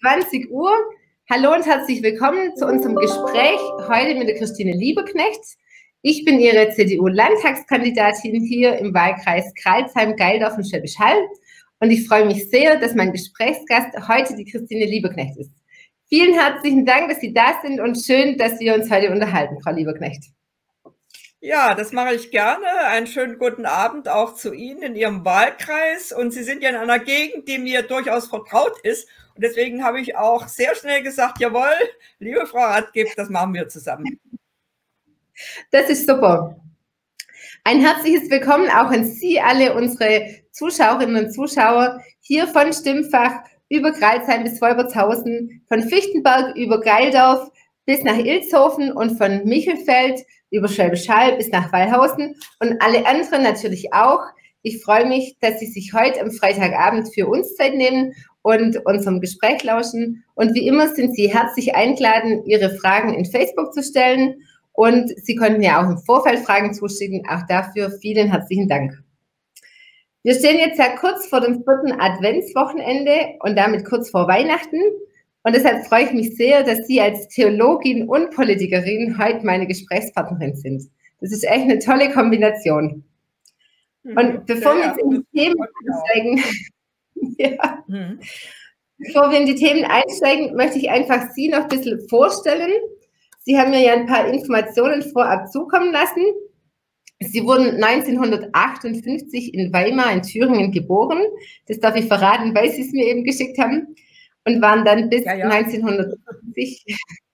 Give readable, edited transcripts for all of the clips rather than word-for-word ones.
20 Uhr. Hallo und herzlich willkommen zu unserem Gespräch heute mit der Christine Lieberknecht. Ich bin Ihre CDU-Landtagskandidatin hier im Wahlkreis Crailsheim-Geildorf und Schwäbisch Hall und ich freue mich sehr, dass mein Gesprächsgast heute die Christine Lieberknecht ist. Vielen herzlichen Dank, dass Sie da sind und schön, dass wir uns heute unterhalten, Frau Lieberknecht. Ja, das mache ich gerne. Einen schönen guten Abend auch zu Ihnen in Ihrem Wahlkreis. Und Sie sind ja in einer Gegend, die mir durchaus vertraut ist. Und deswegen habe ich auch sehr schnell gesagt, jawohl, liebe Frau Radgieb, das machen wir zusammen. Das ist super. Ein herzliches Willkommen auch an Sie alle, unsere Zuschauerinnen und Zuschauer, hier von Stimmfach über Crailsheim bis Wolbertshausen, von Fichtenberg über Geildorf bis nach Ilshofen und von Michelfeld über Schwäbisch Hall bis nach Wallhausen und alle anderen natürlich auch. Ich freue mich, dass Sie sich heute am Freitagabend für uns Zeit nehmen und unserem Gespräch lauschen. Und wie immer sind Sie herzlich eingeladen, Ihre Fragen in Facebook zu stellen. Und Sie konnten ja auch im Vorfeld Fragen zuschicken. Auch dafür vielen herzlichen Dank. Wir stehen jetzt ja kurz vor dem 4. Adventswochenende und damit kurz vor Weihnachten. Und deshalb freue ich mich sehr, dass Sie als Theologin und Politikerin heute meine Gesprächspartnerin sind. Das ist echt eine tolle Kombination. Und bevor wir jetzt in die Themen einsteigen, bevor wir in die Themen einsteigen, möchte ich einfach Sie noch ein bisschen vorstellen. Sie haben mir ja ein paar Informationen vorab zukommen lassen. Sie wurden 1958 in Weimar in Thüringen geboren. Das darf ich verraten, weil Sie es mir eben geschickt haben. Und waren dann bis 1950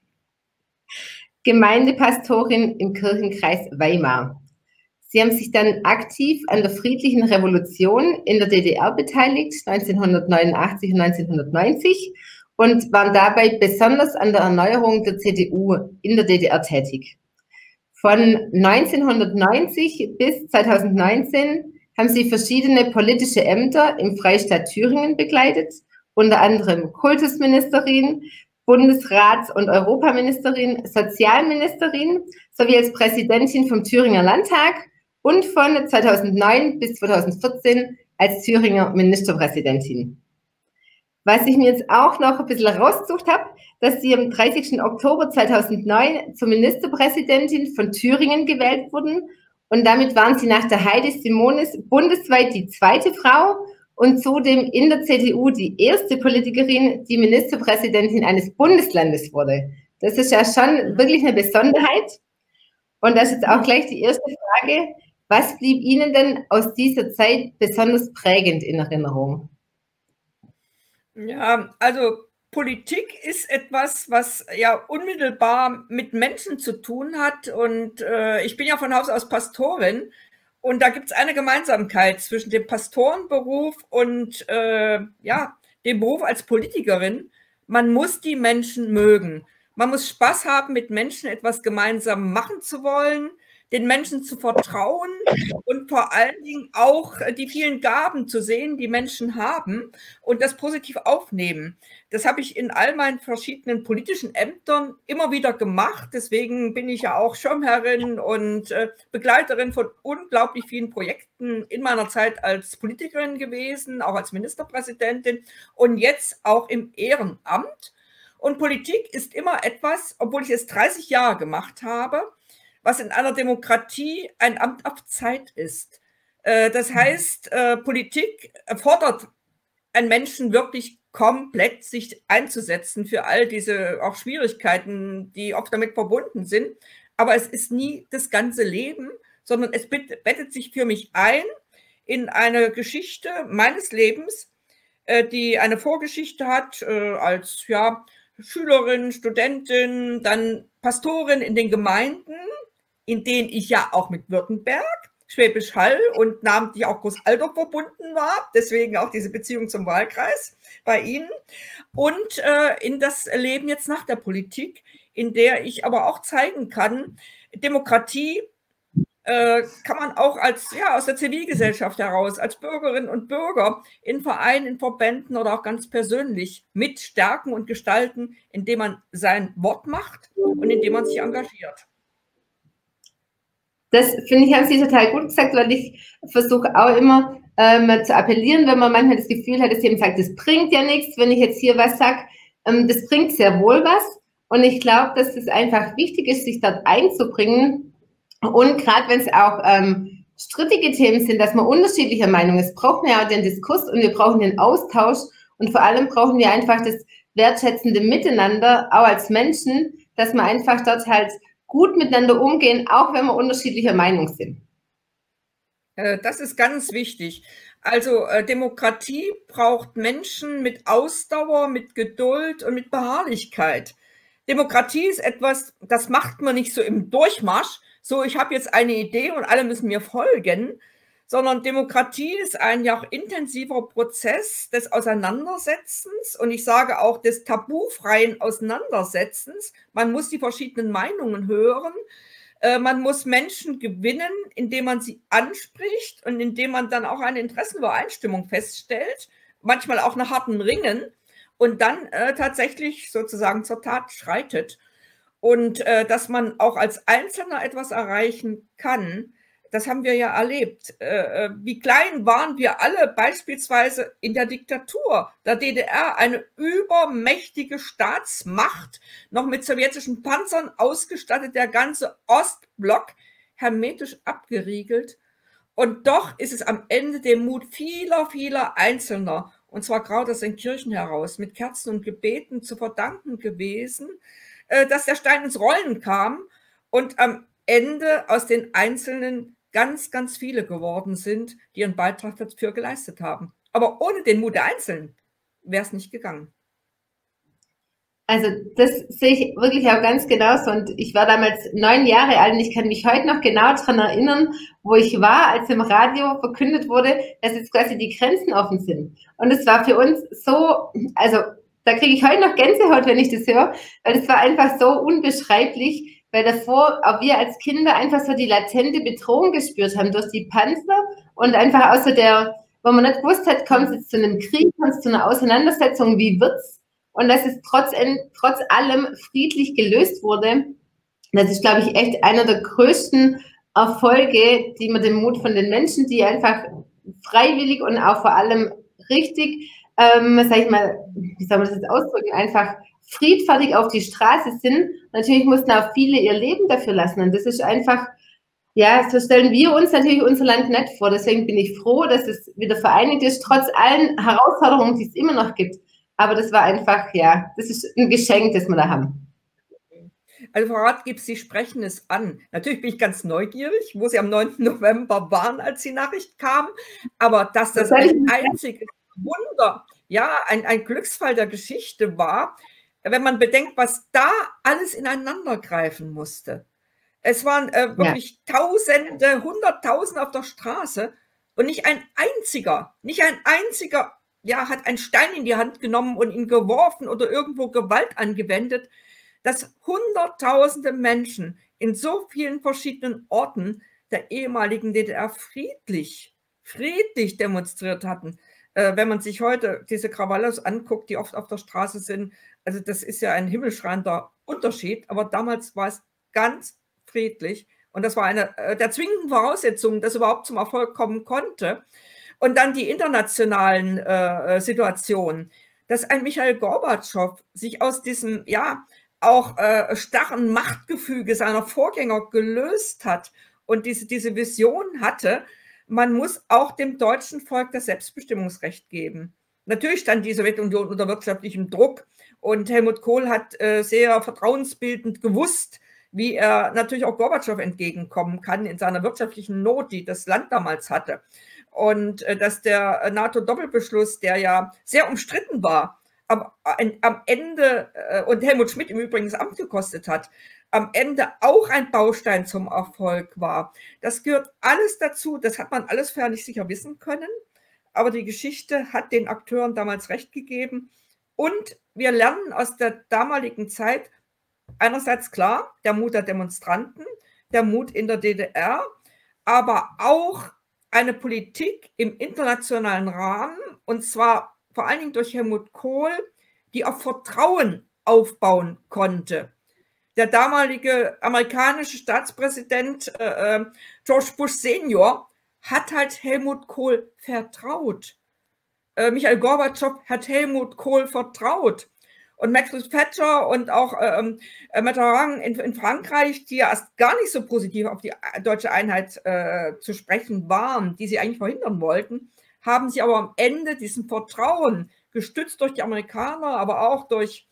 Gemeindepastorin im Kirchenkreis Weimar. Sie haben sich dann aktiv an der friedlichen Revolution in der DDR beteiligt, 1989 und 1990, und waren dabei besonders an der Erneuerung der CDU in der DDR tätig. Von 1990 bis 2019 haben Sie verschiedene politische Ämter im Freistaat Thüringen bekleidet, unter anderem Kultusministerin, Bundesrats- und Europaministerin, Sozialministerin sowie als Präsidentin vom Thüringer Landtag und von 2009 bis 2014 als Thüringer Ministerpräsidentin. Was ich mir jetzt auch noch ein bisschen rausgesucht habe, dass Sie am 30. Oktober 2009 zur Ministerpräsidentin von Thüringen gewählt wurden und damit waren Sie nach der Heide Simonis bundesweit die zweite Frau und zudem in der CDU die erste Politikerin, die Ministerpräsidentin eines Bundeslandes wurde. Das ist ja schon wirklich eine Besonderheit. Und das ist jetzt auch gleich die erste Frage. Was blieb Ihnen denn aus dieser Zeit besonders prägend in Erinnerung? Ja, also Politik ist etwas, was ja unmittelbar mit Menschen zu tun hat. Und ich bin ja von Haus aus Pastorin. Und da gibt es eine Gemeinsamkeit zwischen dem Pastorenberuf und dem Beruf als Politikerin. Man muss die Menschen mögen. Man muss Spaß haben, mit Menschen etwas gemeinsam machen zu wollen, den Menschen zu vertrauen und vor allen Dingen auch die vielen Gaben zu sehen, die Menschen haben und das positiv aufnehmen. Das habe ich in all meinen verschiedenen politischen Ämtern immer wieder gemacht. Deswegen bin ich ja auch Schirmherrin und Begleiterin von unglaublich vielen Projekten in meiner Zeit als Politikerin gewesen, auch als Ministerpräsidentin und jetzt auch im Ehrenamt. Und Politik ist immer etwas, obwohl ich es 30 Jahre gemacht habe, was in einer Demokratie ein Amt auf Zeit ist. Das heißt, Politik fordert einen Menschen wirklich komplett, sich einzusetzen für all diese auch Schwierigkeiten, die oft damit verbunden sind. Aber es ist nie das ganze Leben, sondern es bettet sich für mich ein in eine Geschichte meines Lebens, die eine Vorgeschichte hat als Schülerin, Studentin, dann Pastorin in den Gemeinden, in denen ich ja auch mit Württemberg, Schwäbisch Hall und namentlich auch Großaldorf verbunden war, deswegen auch diese Beziehung zum Wahlkreis bei Ihnen und in das Leben jetzt nach der Politik, in der ich aber auch zeigen kann, Demokratie kann man auch aus der Zivilgesellschaft heraus, als Bürgerinnen und Bürger in Vereinen, in Verbänden oder auch ganz persönlich mit stärken und gestalten, indem man sein Wort macht und indem man sich engagiert. Das finde ich, haben Sie total gut gesagt, weil ich versuche auch immer zu appellieren, wenn man manchmal das Gefühl hat, dass jemand sagt, das bringt ja nichts, wenn ich jetzt hier was sage, Das bringt sehr wohl was. Und ich glaube, dass es einfach wichtig ist, sich dort einzubringen. Und gerade wenn es auch strittige Themen sind, dass man unterschiedlicher Meinung ist, brauchen wir ja auch den Diskurs und wir brauchen den Austausch. Und vor allem brauchen wir einfach das wertschätzende Miteinander, auch als Menschen, dass wir einfach dort halt gut miteinander umgehen, auch wenn wir unterschiedlicher Meinung sind. Das ist ganz wichtig. Also Demokratie braucht Menschen mit Ausdauer, mit Geduld und mit Beharrlichkeit. Demokratie ist etwas, das macht man nicht so im Durchmarsch, so ich habe jetzt eine Idee und alle müssen mir folgen, sondern Demokratie ist ein ja auch intensiver Prozess des Auseinandersetzens und ich sage auch des tabufreien Auseinandersetzens. Man muss die verschiedenen Meinungen hören. Man muss Menschen gewinnen, indem man sie anspricht und indem man dann auch eine Interessenübereinstimmung feststellt, manchmal auch nach harten Ringen und dann tatsächlich sozusagen zur Tat schreitet. Und dass man auch als Einzelner etwas erreichen kann, das haben wir ja erlebt. Wie klein waren wir alle beispielsweise in der Diktatur der DDR, eine übermächtige Staatsmacht, noch mit sowjetischen Panzern ausgestattet, der ganze Ostblock hermetisch abgeriegelt. Und doch ist es am Ende dem Mut vieler, vieler Einzelner, und zwar gerade aus den Kirchen heraus, mit Kerzen und Gebeten zu verdanken gewesen, dass der Stein ins Rollen kam und am Ende aus den Einzelnen ganz, ganz viele geworden sind, die ihren Beitrag dafür geleistet haben. Aber ohne den Mut der Einzelnen wäre es nicht gegangen. Also das sehe ich wirklich auch ganz genauso. Und ich war damals 9 Jahre alt und ich kann mich heute noch genau daran erinnern, wo ich war, als im Radio verkündet wurde, dass jetzt quasi die Grenzen offen sind. Und es war für uns so, also da kriege ich heute noch Gänsehaut, wenn ich das höre, weil es war einfach so unbeschreiblich, weil davor auch wir als Kinder einfach so die latente Bedrohung gespürt haben durch die Panzer und einfach außer der, wo man nicht gewusst hat, kommt es jetzt zu einem Krieg, kommt es zu einer Auseinandersetzung, wie wird's? Und dass es trotz allem friedlich gelöst wurde, das ist, glaube ich, echt einer der größten Erfolge, die man dem Mut von den Menschen, die einfach freiwillig und auch vor allem richtig, sag ich mal, wie soll man das jetzt ausdrücken, einfach friedfertig auf die Straße sind. Natürlich mussten auch viele ihr Leben dafür lassen. Und das ist einfach, ja, so stellen wir uns natürlich unser Land nicht vor. Deswegen bin ich froh, dass es wieder vereinigt ist, trotz allen Herausforderungen, die es immer noch gibt. Aber das war einfach, ja, das ist ein Geschenk, das wir da haben. Also Frau Radgips, Sie sprechen es an. Natürlich bin ich ganz neugierig, wo Sie am 9. November waren, als die Nachricht kam. Aber dass das ein einziges Wunder, ja, ein Glücksfall der Geschichte war, wenn man bedenkt, was da alles ineinander greifen musste. Es waren wirklich Tausende, Hunderttausende auf der Straße und nicht ein einziger, ja, hat einen Stein in die Hand genommen und ihn geworfen oder irgendwo Gewalt angewendet, dass Hunderttausende Menschen in so vielen verschiedenen Orten der ehemaligen DDR friedlich demonstriert hatten. Wenn man sich heute diese Krawallos anguckt, die oft auf der Straße sind, also das ist ja ein himmelschreiender Unterschied, aber damals war es ganz friedlich und das war eine der zwingenden Voraussetzungen, dass überhaupt zum Erfolg kommen konnte. Und dann die internationalen Situationen, dass ein Michail Gorbatschow sich aus diesem, ja, auch starren Machtgefüge seiner Vorgänger gelöst hat und diese Vision hatte, man muss auch dem deutschen Volk das Selbstbestimmungsrecht geben. Natürlich stand die Sowjetunion unter wirtschaftlichem Druck und Helmut Kohl hat sehr vertrauensbildend gewusst, wie er natürlich auch Gorbatschow entgegenkommen kann in seiner wirtschaftlichen Not, die das Land damals hatte. Und dass der NATO-Doppelbeschluss, der ja sehr umstritten war, aber am Ende, und Helmut Schmidt im Übrigen das Amt gekostet hat, am Ende auch ein Baustein zum Erfolg war. Das gehört alles dazu, das hat man alles vorher nicht sicher wissen können, aber die Geschichte hat den Akteuren damals recht gegeben und wir lernen aus der damaligen Zeit einerseits klar, der Mut der Demonstranten, der Mut in der DDR, aber auch eine Politik im internationalen Rahmen, und zwar vor allen Dingen durch Helmut Kohl, die auf Vertrauen aufbauen konnte. Der damalige amerikanische Staatspräsident George Bush Senior hat halt Helmut Kohl vertraut. Michail Gorbatschow hat Helmut Kohl vertraut. Und Margaret Thatcher und auch Mitterrand in Frankreich, die ja erst gar nicht so positiv auf die deutsche Einheit zu sprechen waren, die sie eigentlich verhindern wollten, haben sie aber am Ende diesem Vertrauen, gestützt durch die Amerikaner, aber auch durch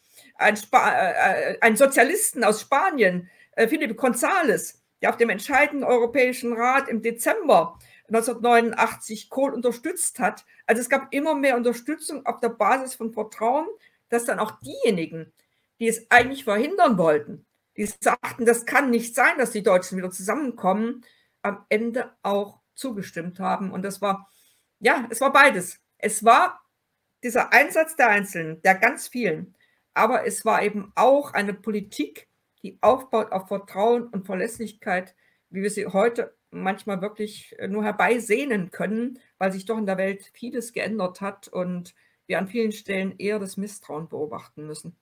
einen Sozialisten aus Spanien, Felipe González, der auf dem entscheidenden Europäischen Rat im Dezember 1989 Kohl unterstützt hat. Also es gab immer mehr Unterstützung auf der Basis von Vertrauen, dass dann auch diejenigen, die es eigentlich verhindern wollten, die sagten, das kann nicht sein, dass die Deutschen wieder zusammenkommen, am Ende auch zugestimmt haben. Und das war, ja, es war beides. Es war dieser Einsatz der Einzelnen, der ganz vielen, aber es war eben auch eine Politik, die aufbaut auf Vertrauen und Verlässlichkeit, wie wir sie heute manchmal wirklich nur herbeisehnen können, weil sich doch in der Welt vieles geändert hat und wir an vielen Stellen eher das Misstrauen beobachten müssen.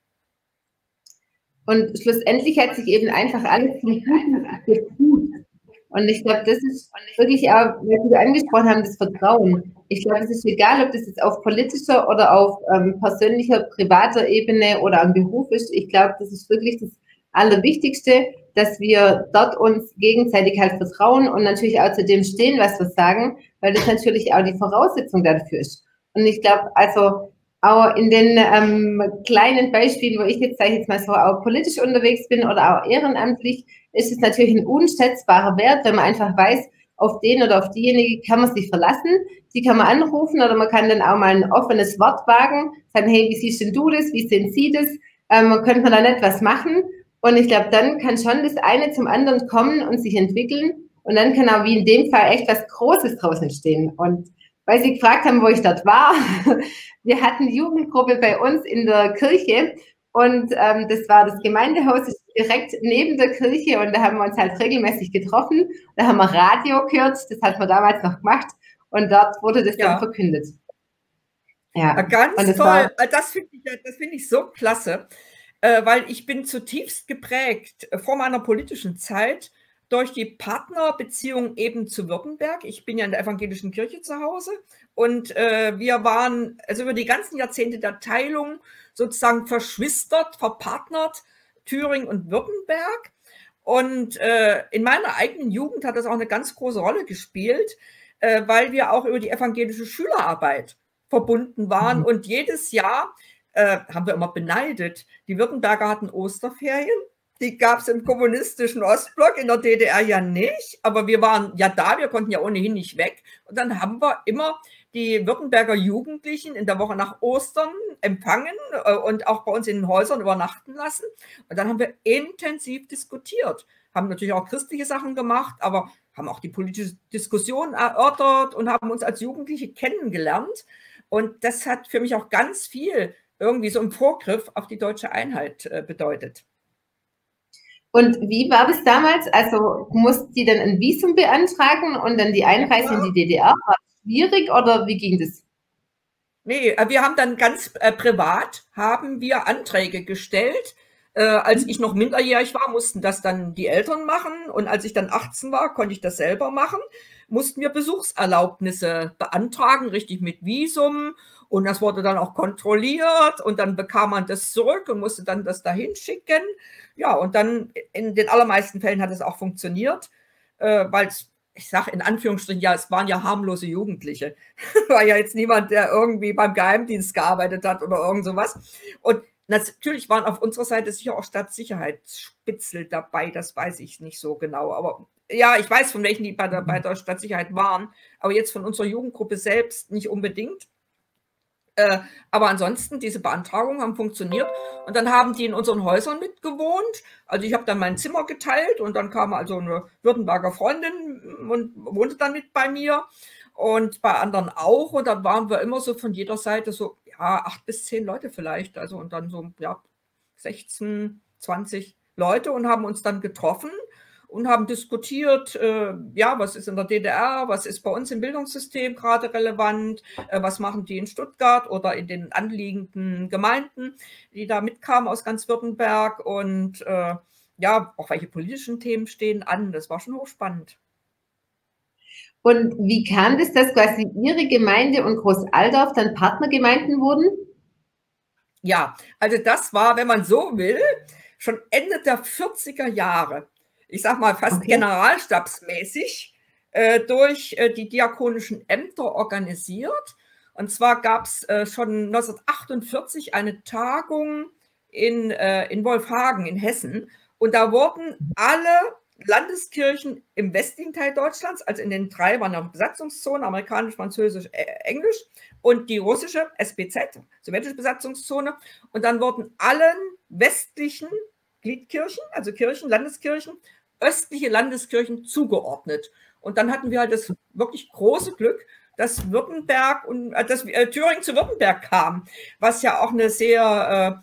Und schlussendlich hat sich eben einfach alles zum Guten gefügt. Und ich glaube, das ist wirklich auch, was wir angesprochen haben, das Vertrauen. Ich glaube, es ist egal, ob das jetzt auf politischer oder auf persönlicher, privater Ebene oder am Beruf ist. Ich glaube, das ist wirklich das Allerwichtigste, dass wir dort uns gegenseitig halt vertrauen und natürlich auch zu dem stehen, was wir sagen, weil das natürlich auch die Voraussetzung dafür ist. Und ich glaube, also auch in den kleinen Beispielen, wo ich jetzt, sage ich jetzt mal so, auch politisch unterwegs bin oder auch ehrenamtlich, ist es natürlich ein unschätzbarer Wert, wenn man einfach weiß, auf den oder auf diejenige kann man sich verlassen, die kann man anrufen oder man kann dann auch mal ein offenes Wort wagen, sagen, hey, wie siehst denn du das, wie sehen Sie das, könnte man da nicht was machen? Und ich glaube, dann kann schon das eine zum anderen kommen und sich entwickeln und dann kann auch wie in dem Fall echt was Großes draus entstehen. Und weil Sie gefragt haben, wo ich dort war, wir hatten eine Jugendgruppe bei uns in der Kirche und das war das Gemeindehaus, ist direkt neben der Kirche und da haben wir uns halt regelmäßig getroffen. Da haben wir Radio gehört, das hat man damals noch gemacht und dort wurde das dann verkündet. Ja, ganz toll. Das finde ich so klasse, weil ich bin zutiefst geprägt vor meiner politischen Zeit durch die Partnerbeziehung eben zu Württemberg. Ich bin ja in der evangelischen Kirche zu Hause und wir waren also über die ganzen Jahrzehnte der Teilung sozusagen verschwistert, verpartnert, Thüringen und Württemberg. Und in meiner eigenen Jugend hat das auch eine ganz große Rolle gespielt, weil wir auch über die evangelische Schülerarbeit verbunden waren. Und jedes Jahr haben wir immer beneidet. Die Württemberger hatten Osterferien. Die gab es im kommunistischen Ostblock, in der DDR ja nicht. Aber wir waren ja da, wir konnten ja ohnehin nicht weg. Und dann haben wir immer die Württemberger Jugendlichen in der Woche nach Ostern empfangen und auch bei uns in den Häusern übernachten lassen. Und dann haben wir intensiv diskutiert. Haben natürlich auch christliche Sachen gemacht, aber haben auch die politische Diskussion erörtert und haben uns als Jugendliche kennengelernt. Und das hat für mich auch ganz viel irgendwie so im Vorgriff auf die deutsche Einheit bedeutet. Und wie war das damals? Also mussten die dann ein Visum beantragen und dann die Einreise in die DDR? War das schwierig oder wie ging das? Nee, wir haben dann ganz privat haben wir Anträge gestellt. Als ich noch minderjährig war, mussten das dann die Eltern machen. Und als ich dann 18 war, konnte ich das selber machen. Mussten wir Besuchserlaubnisse beantragen, richtig mit Visum. Und das wurde dann auch kontrolliert. Und dann bekam man das zurück und musste dann das dahin schicken. Ja, und dann in den allermeisten Fällen hat es auch funktioniert, weil es, ich sage in Anführungsstrichen, ja, es waren ja harmlose Jugendliche. War ja jetzt niemand, der irgendwie beim Geheimdienst gearbeitet hat oder irgend sowas. Und natürlich waren auf unserer Seite sicher auch Stadtsicherheitsspitzel dabei, das weiß ich nicht so genau. Aber ja, ich weiß, von welchen die bei der Stadtsicherheit waren, aber jetzt von unserer Jugendgruppe selbst nicht unbedingt. Aber ansonsten, diese Beantragungen haben funktioniert und dann haben die in unseren Häusern mitgewohnt. Also ich habe dann mein Zimmer geteilt und dann kam also eine Württemberger Freundin und wohnte dann mit bei mir und bei anderen auch. Und dann waren wir immer so von jeder Seite so, ja, 8 bis 10 Leute vielleicht. Also und dann so, ja, 16, 20 Leute und haben uns dann getroffen und haben diskutiert, ja, was ist in der DDR, was ist bei uns im Bildungssystem gerade relevant, was machen die in Stuttgart oder in den anliegenden Gemeinden, die da mitkamen aus ganz Württemberg und ja, auch welche politischen Themen stehen an. Das war schon hochspannend. Und wie kam das, dass quasi Ihre Gemeinde und Großalldorf dann Partnergemeinden wurden? Ja, also das war, wenn man so will, schon Ende der 40er Jahre. Ich sag mal fast generalstabsmäßig durch die diakonischen Ämter organisiert. Und zwar gab es schon 1948 eine Tagung in Wolfhagen in Hessen. Und da wurden alle Landeskirchen im westlichen Teil Deutschlands, also in den 3 waren noch Besatzungszonen, amerikanisch, französisch, englisch, und die russische SBZ, sowjetische Besatzungszone. Und dann wurden allen westlichen Gliedkirchen, also Kirchen, Landeskirchen, östliche Landeskirchen zugeordnet. Und dann hatten wir halt das wirklich große Glück, dass Württemberg und dass Thüringen zu Württemberg kam, was ja auch eine sehr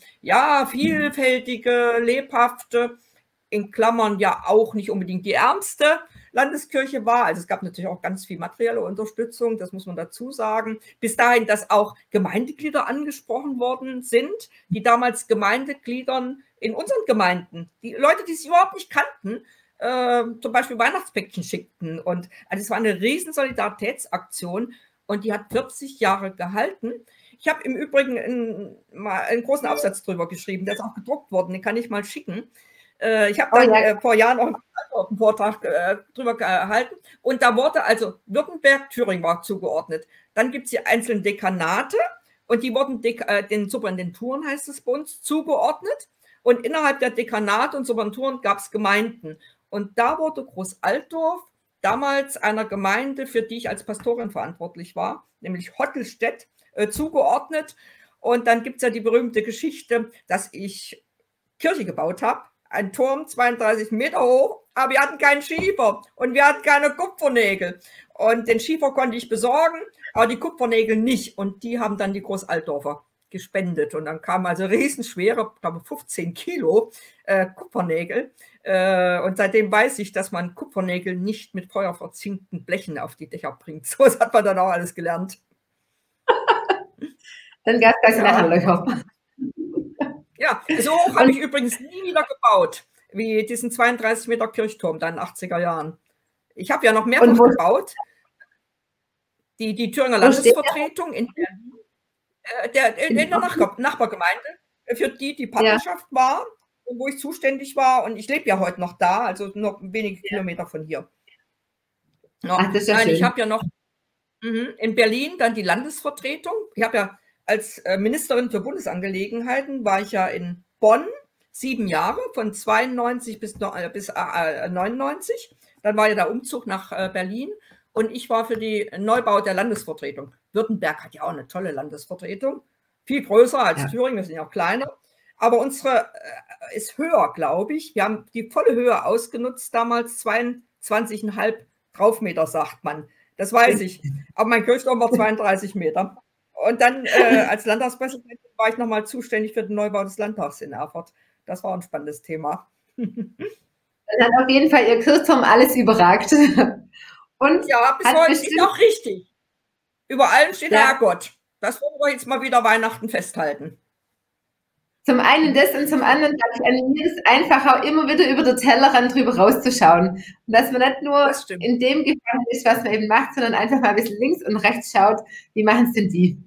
vielfältige, lebhafte, in Klammern ja auch nicht unbedingt die ärmste Landeskirche war. Also es gab natürlich auch ganz viel materielle Unterstützung, das muss man dazu sagen. Bis dahin, dass auch Gemeindeglieder angesprochen worden sind, die damals Gemeindegliedern in unseren Gemeinden, die Leute, die sich überhaupt nicht kannten, zum Beispiel Weihnachtspäckchen schickten. Und also es war eine riesen Solidaritätsaktion und die hat 40 Jahre gehalten. Ich habe im Übrigen einen großen Aufsatz drüber geschrieben, der ist auch gedruckt worden, den kann ich mal schicken. Ich habe dann vor Jahren auch einen Vortrag drüber gehalten und da wurde also Württemberg, Thüringen war zugeordnet. Dann gibt es die einzelnen Dekanate und die wurden den Superintendenturen, heißt es bei uns, zugeordnet. Und innerhalb der Dekanate und Superintendenturen gab es Gemeinden. Und da wurde Groß-Altdorf damals einer Gemeinde, für die ich als Pastorin verantwortlich war, nämlich Hottelstedt, zugeordnet. Und dann gibt es ja die berühmte Geschichte, dass ich Kirche gebaut habe. Ein Turm, 32 Meter hoch, aber wir hatten keinen Schiefer und wir hatten keine Kupfernägel. Und den Schiefer konnte ich besorgen, aber die Kupfernägel nicht. Und die haben dann die Groß-Altdorfer gespendet. Und dann kamen also riesenschwere, ich glaube 15 Kilo Kupfernägel. Und seitdem weiß ich, dass man Kupfernägel nicht mit feuerverzinkten Blechen auf die Dächer bringt. So hat man dann auch alles gelernt. Dann gab es nachher Löcher. Ja, so hoch habe ich übrigens nie wieder gebaut, wie diesen 32 Meter Kirchturm da in den 80er Jahren. Ich habe ja noch mehrfach gebaut. Die Thüringer Landesvertretung in der Nachbargemeinde, für die Partnerschaft war, wo ich zuständig war. Und ich lebe ja heute noch da, also noch wenige Kilometer von hier. Ach, das ist ja schön. Ich habe ja noch in Berlin dann die Landesvertretung. Ich habe ja als Ministerin für Bundesangelegenheiten war ich ja in Bonn 7 Jahre, von 92 bis 99. Dann war ja der Umzug nach Berlin und ich war für den Neubau der Landesvertretung. Württemberg hat ja auch eine tolle Landesvertretung, viel größer als Thüringen, wir sind ja auch kleiner, aber unsere ist höher, glaube ich. Wir haben die volle Höhe ausgenutzt, damals 22,5 Draufmeter, sagt man. Das weiß ich. Aber mein Kirchturm war 32 Meter. Und dann als Landtagspräsidentin war ich nochmal zuständig für den Neubau des Landtags in Erfurt. Das war ein spannendes Thema. Dann hat auf jeden Fall Ihr Kirchturm alles überragt. Und ja, bis heute ist auch richtig. Über allem steht Herrgott. Das wollen wir jetzt mal wieder Weihnachten festhalten. Zum einen das und zum anderen, glaube ich, animiert es einfach auch immer wieder über den Tellerrand drüber rauszuschauen. Und dass man nicht nur in dem gefangen ist, was man eben macht, sondern einfach mal ein bisschen links und rechts schaut, wie machen es denn die?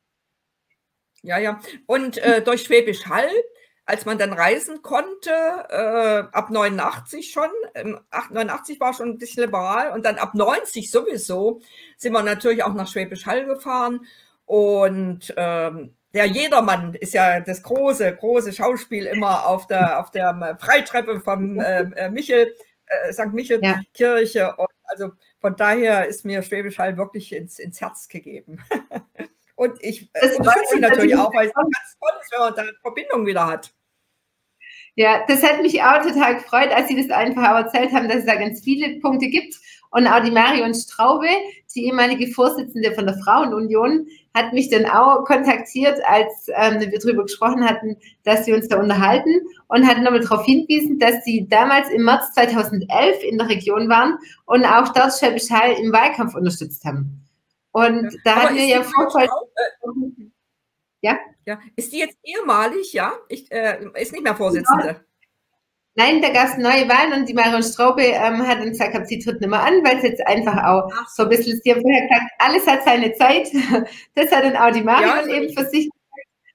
Ja, ja. Und durch Schwäbisch Hall, als man dann reisen konnte, ab 89 schon, 89 war schon ein bisschen liberal und dann ab 90 sowieso, sind wir natürlich auch nach Schwäbisch Hall gefahren und der Jedermann ist ja das große Schauspiel immer auf der Freitreppe vom St. Michel Kirche. Und also von daher ist mir Schwäbisch Hall wirklich ins Herz gegeben. Und ich unterstütze sie natürlich auch, weil es ganz toll ist, wenn man da eine Verbindung wieder hat. Ja, das hat mich auch total gefreut, als Sie das einfach auch erzählt haben, dass es da ganz viele Punkte gibt. Und auch die Marion Straube, die ehemalige Vorsitzende von der Frauenunion, hat mich dann auch kontaktiert, als wir darüber gesprochen hatten, dass wir uns da unterhalten und hat nochmal darauf hingewiesen, dass sie damals im März 2011 in der Region waren und auch dort Schwäbisch Hall im Wahlkampf unterstützt haben. Und da hatten wir ja vorher... Ja? Ja, ist die jetzt ehemalig, ja? Ist nicht mehr Vorsitzende. Nein, da gab es neue Wahlen und die Marion Straube hat dann gesagt, sie tritt nicht mehr an, weil es jetzt einfach auch so ein bisschen, sie haben vorher gesagt, alles hat seine Zeit. Das hat dann auch die Marion eben für sich gesagt.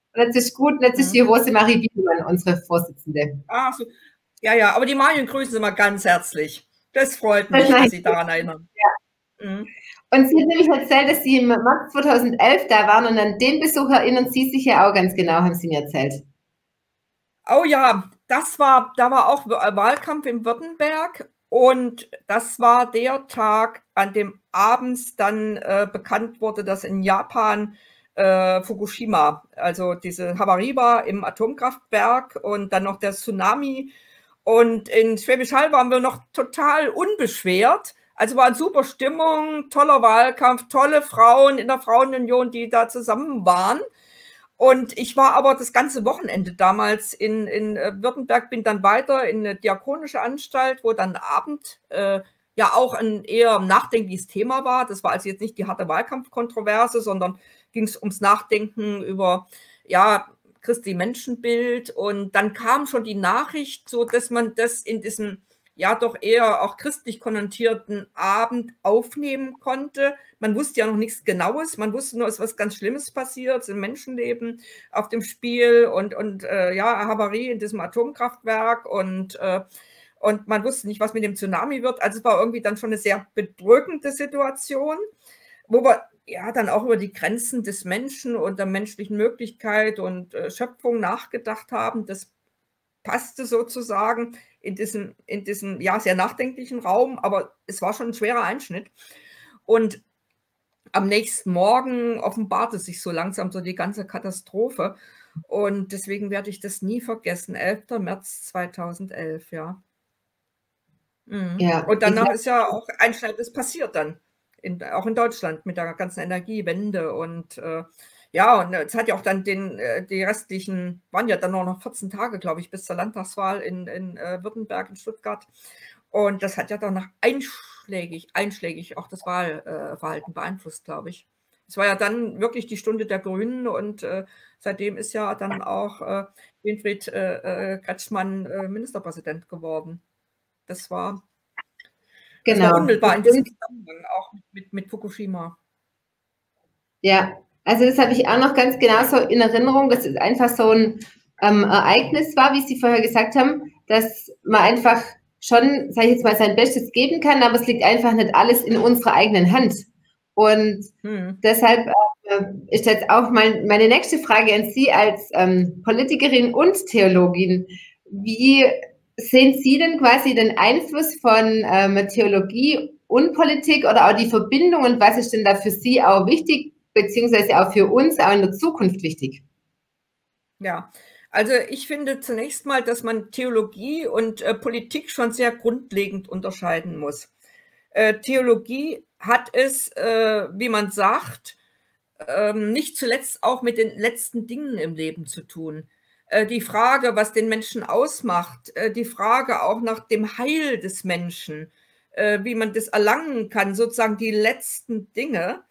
Und jetzt ist gut, jetzt ist die Rosemarie Wiedemann unsere Vorsitzende. Ach so. Ja, ja, aber die Marion grüßen Sie mal ganz herzlich. Das freut mich, dass Sie daran erinnern. Ja. Mhm. Und sie hat nämlich erzählt, dass Sie im März 2011 da waren und an den Besuch erinnern Sie sich ja auch ganz genau, haben Sie mir erzählt. Oh ja, da war auch Wahlkampf in Württemberg und das war der Tag, an dem abends dann bekannt wurde, dass in Japan Fukushima, also diese Havarie war im Atomkraftwerk und dann noch der Tsunami. Und in Schwäbisch Hall waren wir noch total unbeschwert. Also war eine super Stimmung, toller Wahlkampf, tolle Frauen in der Frauenunion, die da zusammen waren. Und ich war aber das ganze Wochenende damals in Württemberg, bin dann weiter in eine diakonische Anstalt, wo dann Abend ja auch ein eher nachdenkliches Thema war. Das war also jetzt nicht die harte Wahlkampfkontroverse, sondern ging es ums Nachdenken über, ja, Christi Menschenbild. Und dann kam schon die Nachricht, so dass man das in diesem ja doch eher auch christlich konnotierten Abend aufnehmen konnte. Man wusste ja noch nichts Genaues, man wusste nur, es ist was ganz Schlimmes passiert, es sind Menschenleben auf dem Spiel und ja, Havarie in diesem Atomkraftwerk und man wusste nicht, was mit dem Tsunami wird. Also es war irgendwie dann schon eine sehr bedrückende Situation, wo wir ja dann auch über die Grenzen des Menschen und der menschlichen Möglichkeit und Schöpfung nachgedacht haben. Das passte sozusagen in diesem ja, sehr nachdenklichen Raum, aber es war schon ein schwerer Einschnitt. Und am nächsten Morgen offenbarte sich so langsam so die ganze Katastrophe. Und deswegen werde ich das nie vergessen. 11. März 2011, ja. Ja, und danach ist ja auch Einschneidendes passiert dann, auch in Deutschland mit der ganzen Energiewende und ja, und es hat ja auch dann die restlichen, waren ja dann noch 14 Tage, glaube ich, bis zur Landtagswahl in Württemberg, in Stuttgart. Und das hat ja dann noch einschlägig auch das Wahlverhalten beeinflusst, glaube ich. Es war ja dann wirklich die Stunde der Grünen und seitdem ist ja dann auch Winfried Kretschmann Ministerpräsident geworden. Das war unmittelbar in diesem Zusammenhang, auch mit Fukushima. Ja, also das habe ich auch noch ganz genau so in Erinnerung, dass es einfach so ein Ereignis war, wie Sie vorher gesagt haben, dass man einfach schon, sage ich jetzt mal, sein Bestes geben kann, aber es liegt einfach nicht alles in unserer eigenen Hand. Und deshalb ist jetzt auch meine nächste Frage an Sie als Politikerin und Theologin. Wie sehen Sie denn quasi den Einfluss von Theologie und Politik oder auch die Verbindung und was ist denn da für Sie auch wichtig, beziehungsweise auch für uns auch in der Zukunft wichtig? Ja, also ich finde zunächst mal, dass man Theologie und Politik schon sehr grundlegend unterscheiden muss. Theologie hat es, wie man sagt, nicht zuletzt auch mit den letzten Dingen im Leben zu tun. Die Frage, was den Menschen ausmacht, die Frage auch nach dem Heil des Menschen, wie man das erlangen kann, sozusagen die letzten Dinge.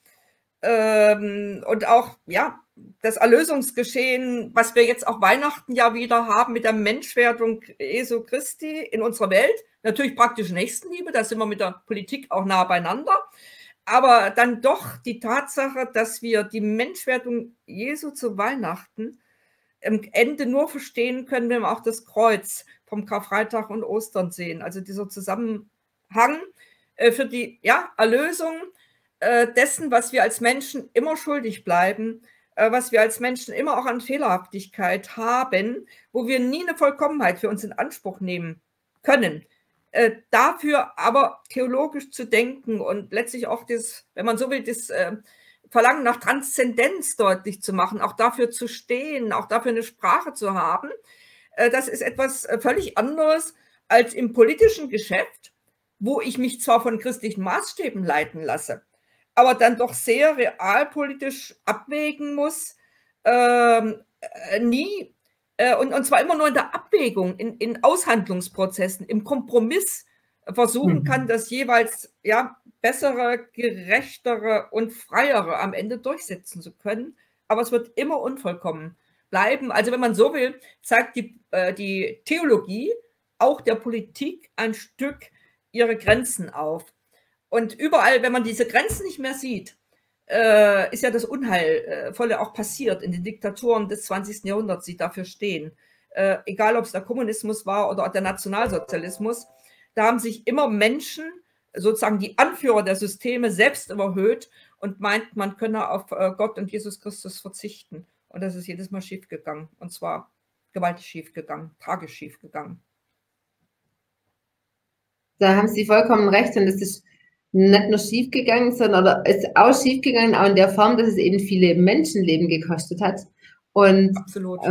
Und auch, ja, das Erlösungsgeschehen, was wir jetzt auch Weihnachten ja wieder haben mit der Menschwerdung Jesu Christi in unserer Welt. Natürlich praktisch Nächstenliebe, da sind wir mit der Politik auch nah beieinander. Aber dann doch die Tatsache, dass wir die Menschwerdung Jesu zu Weihnachten am Ende nur verstehen können, wenn wir auch das Kreuz vom Karfreitag und Ostern sehen. Also dieser Zusammenhang für die Erlösung dessen, was wir als Menschen immer schuldig bleiben, was wir als Menschen immer auch an Fehlerhaftigkeit haben, wo wir nie eine Vollkommenheit für uns in Anspruch nehmen können. Dafür aber theologisch zu denken und letztlich auch das, wenn man so will, das Verlangen nach Transzendenz deutlich zu machen, auch dafür zu stehen, auch dafür eine Sprache zu haben, das ist etwas völlig anderes als im politischen Geschäft, wo ich mich zwar von christlichen Maßstäben leiten lasse, aber dann doch sehr realpolitisch abwägen muss, und zwar immer nur in der Abwägung, in Aushandlungsprozessen, im Kompromiss versuchen kann, das jeweils bessere, gerechtere und freiere am Ende durchsetzen zu können. Aber es wird immer unvollkommen bleiben. Also wenn man so will, zeigt die Theologie auch der Politik ein Stück ihre Grenzen auf. Und überall, wenn man diese Grenzen nicht mehr sieht, ist ja das Unheilvolle auch passiert in den Diktaturen des 20. Jahrhunderts, die dafür stehen. Egal, ob es der Kommunismus war oder der Nationalsozialismus, da haben sich immer Menschen, sozusagen die Anführer der Systeme, selbst überhöht und meint, man könne auf Gott und Jesus Christus verzichten. Und das ist jedes Mal schiefgegangen. Und zwar gewaltig schiefgegangen, tragisch schiefgegangen. Da haben Sie vollkommen recht. Und es ist nicht nur schiefgegangen, sondern ist auch schiefgegangen, auch in der Form, dass es eben viele Menschenleben gekostet hat. Und absolut.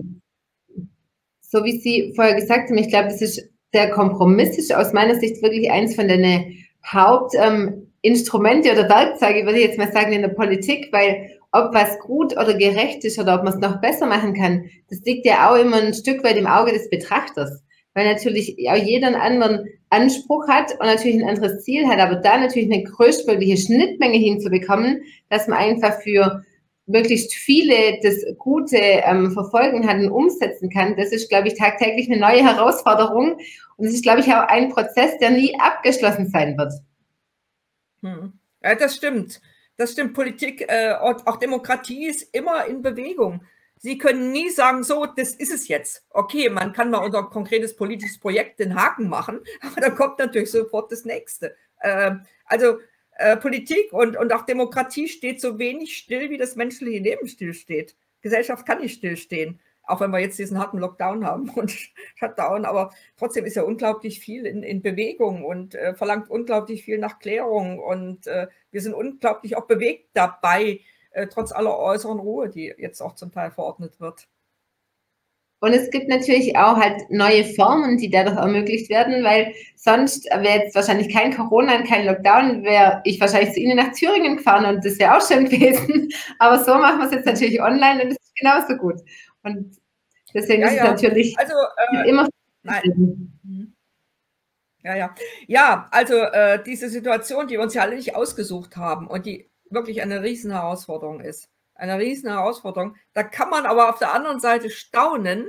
So wie Sie vorher gesagt haben, ich glaube, das ist der Kompromiss ist aus meiner Sicht wirklich eins von den Hauptinstrumente oder Werkzeuge, würde ich jetzt mal sagen, in der Politik, weil ob was gut oder gerecht ist oder ob man es noch besser machen kann, das liegt ja auch immer ein Stück weit im Auge des Betrachters, weil natürlich auch jeder einen anderen Anspruch hat und natürlich ein anderes Ziel hat, aber da natürlich eine größtmögliche Schnittmenge hinzubekommen, dass man einfach für möglichst viele das Gute verfolgen kann und umsetzen kann, das ist, glaube ich, tagtäglich eine neue Herausforderung. Und es ist, glaube ich, auch ein Prozess, der nie abgeschlossen sein wird. Ja, das stimmt. Das stimmt. Politik, auch Demokratie ist immer in Bewegung. Sie können nie sagen, so, das ist es jetzt. Okay, man kann mal unter ein konkretes politisches Projekt den Haken machen, aber dann kommt natürlich sofort das nächste. Politik und auch Demokratie steht so wenig still, wie das menschliche Leben stillsteht. Gesellschaft kann nicht stillstehen, auch wenn wir jetzt diesen harten Lockdown haben und Shutdown, aber trotzdem ist ja unglaublich viel in Bewegung und verlangt unglaublich viel nach Klärung und wir sind unglaublich auch bewegt dabei, trotz aller äußeren Ruhe, die jetzt auch zum Teil verordnet wird. Und es gibt natürlich auch halt neue Formen, die dadurch ermöglicht werden, weil sonst wäre jetzt wahrscheinlich kein Corona und kein Lockdown, wäre ich wahrscheinlich zu Ihnen nach Thüringen gefahren und das wäre auch schön gewesen. Aber so machen wir es jetzt natürlich online und das ist genauso gut. Und deswegen ist es natürlich immer... Nein. Ja, also diese Situation, die wir uns ja alle nicht ausgesucht haben und die wirklich eine riesen Herausforderung ist. Eine riesen Herausforderung. Da kann man aber auf der anderen Seite staunen,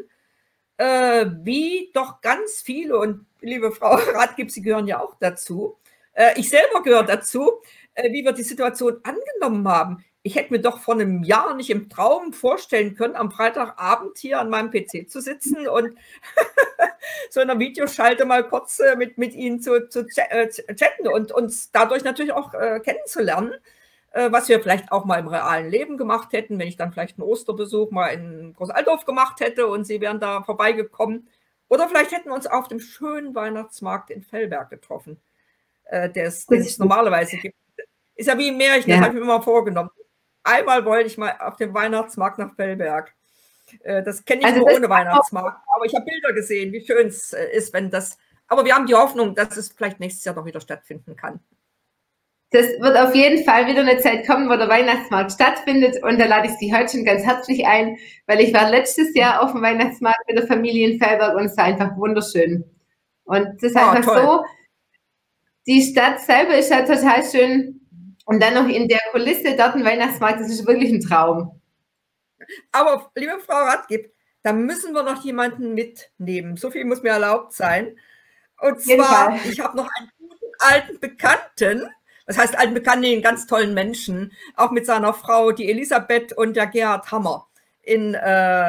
wie doch ganz viele, und liebe Frau Radgib, Sie gehören ja auch dazu, ich selber gehöre dazu, wie wir die Situation angenommen haben. Ich hätte mir doch vor einem Jahr nicht im Traum vorstellen können, am Freitagabend hier an meinem PC zu sitzen und so in einer Videoschalte mal kurz mit Ihnen zu chatten und uns dadurch natürlich auch kennenzulernen, was wir vielleicht auch mal im realen Leben gemacht hätten, wenn ich dann vielleicht einen Osterbesuch mal in Großaltdorf gemacht hätte und Sie wären da vorbeigekommen. Oder vielleicht hätten wir uns auf dem schönen Weihnachtsmarkt in Fellberg getroffen, den es normalerweise gibt. Ist ja wie ein Märchen, das habe ich mir immer vorgenommen. Einmal wollte ich mal auf dem Weihnachtsmarkt nach Fellberg. Das kenne ich nur ohne Weihnachtsmarkt, aber ich habe Bilder gesehen, wie schön es ist, wenn das... Aber wir haben die Hoffnung, dass es vielleicht nächstes Jahr noch wieder stattfinden kann. Das wird auf jeden Fall wieder eine Zeit kommen, wo der Weihnachtsmarkt stattfindet und da lade ich Sie heute schon ganz herzlich ein, weil ich war letztes Jahr auf dem Weihnachtsmarkt mit der Familie in Fellberg und es war einfach wunderschön. Und das ist einfach toll. So, die Stadt selber ist ja total schön und dann noch in der Kulisse dort ein Weihnachtsmarkt, das ist wirklich ein Traum. Aber, liebe Frau Radgib, da müssen wir noch jemanden mitnehmen. So viel muss mir erlaubt sein. Und zwar, ich habe noch einen guten alten Bekannten, das heißt alten Bekannten, einen ganz tollen Menschen, auch mit seiner Frau, die Elisabeth und der Gerhard Hammer in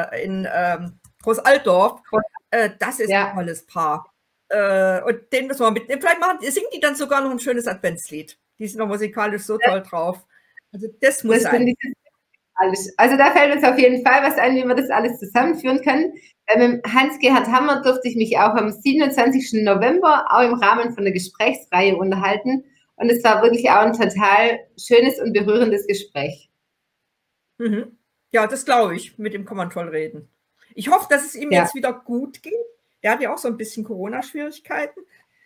Großaltdorf. Das ist ein tolles Paar. Und den müssen wir mitnehmen. Vielleicht singen die dann sogar noch ein schönes Adventslied. Die sind noch musikalisch so toll drauf. Also das muss sein. Also da fällt uns auf jeden Fall was ein, wie wir das alles zusammenführen können. Mit Hans-Gerhard Hammer durfte ich mich auch am 27. November auch im Rahmen von einer Gesprächsreihe unterhalten. Und es war wirklich auch ein total schönes und berührendes Gespräch. Ja, das glaube ich. Mit dem kann man toll reden. Ich hoffe, dass es ihm jetzt wieder gut geht. Der hat ja auch so ein bisschen Corona-Schwierigkeiten.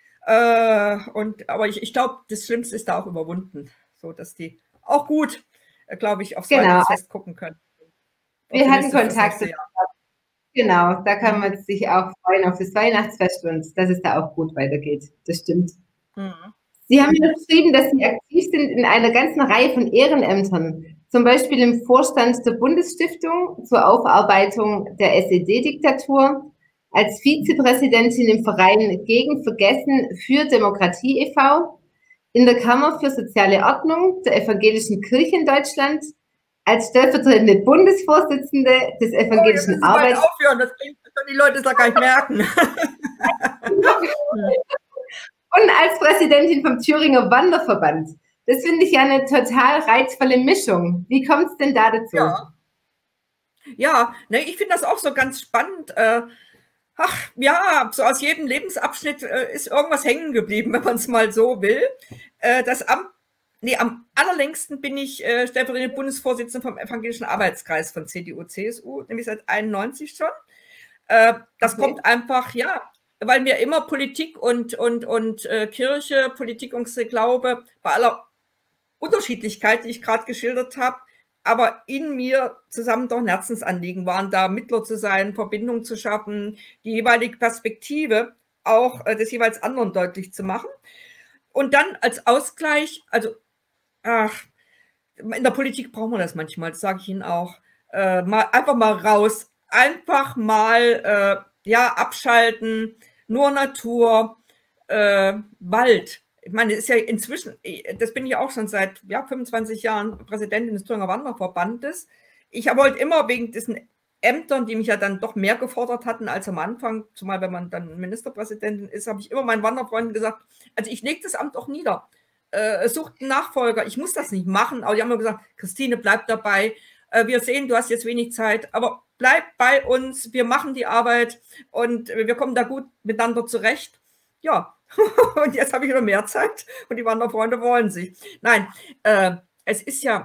Aber ich glaube, das Schlimmste ist da auch überwunden. So, dass die auch gut, glaube ich, aufs Weihnachtsfest gucken können. Wir hatten Kontakt. Genau, da kann man sich auch freuen auf das Weihnachtsfest und dass es da auch gut weitergeht. Das stimmt. Sie haben mir geschrieben, dass Sie aktiv sind in einer ganzen Reihe von Ehrenämtern, zum Beispiel im Vorstand der Bundesstiftung zur Aufarbeitung der SED-Diktatur, als Vizepräsidentin im Verein Gegen Vergessen für Demokratie e.V., in der Kammer für soziale Ordnung der Evangelischen Kirche in Deutschland, als stellvertretende Bundesvorsitzende des Evangelischen Arbeits... aufhören, das können die Leute da gar nicht merken. Und als Präsidentin vom Thüringer Wanderverband. Das finde ich ja eine total reizvolle Mischung. Wie kommt es denn da dazu? Ja, ne, ich finde das auch so ganz spannend. Ach ja, so aus jedem Lebensabschnitt ist irgendwas hängen geblieben, wenn man es mal so will. Am allerlängsten bin ich stellvertretende Bundesvorsitzende vom Evangelischen Arbeitskreis von CDU, CSU, nämlich seit 91 schon. Das kommt einfach, ja, weil mir immer Politik und Kirche, Politik und Glaube, bei aller Unterschiedlichkeit, die ich gerade geschildert habe, aber in mir zusammen doch ein Herzensanliegen waren, da Mittler zu sein, Verbindung zu schaffen, die jeweilige Perspektive auch des jeweils anderen deutlich zu machen. Und dann als Ausgleich, also in der Politik brauchen wir das manchmal, das sage ich Ihnen auch, einfach mal raus, einfach mal abschalten, nur Natur, Wald. Ich meine, es ist ja inzwischen, das bin ich auch schon seit 25 Jahren Präsidentin des Thüringer Wanderverbandes. Ich wollte immer wegen diesen Ämtern, die mich ja dann doch mehr gefordert hatten als am Anfang, zumal wenn man dann Ministerpräsidentin ist, habe ich immer meinen Wanderfreunden gesagt, also ich lege das Amt auch nieder. Sucht einen Nachfolger, ich muss das nicht machen, aber die haben mir gesagt, Christine, bleib dabei, wir sehen, du hast jetzt wenig Zeit, aber bleib bei uns, wir machen die Arbeit und wir kommen da gut miteinander zurecht. Ja, und jetzt habe ich wieder mehr Zeit und die Wanderfreunde wollen sich. Nein, es ist ja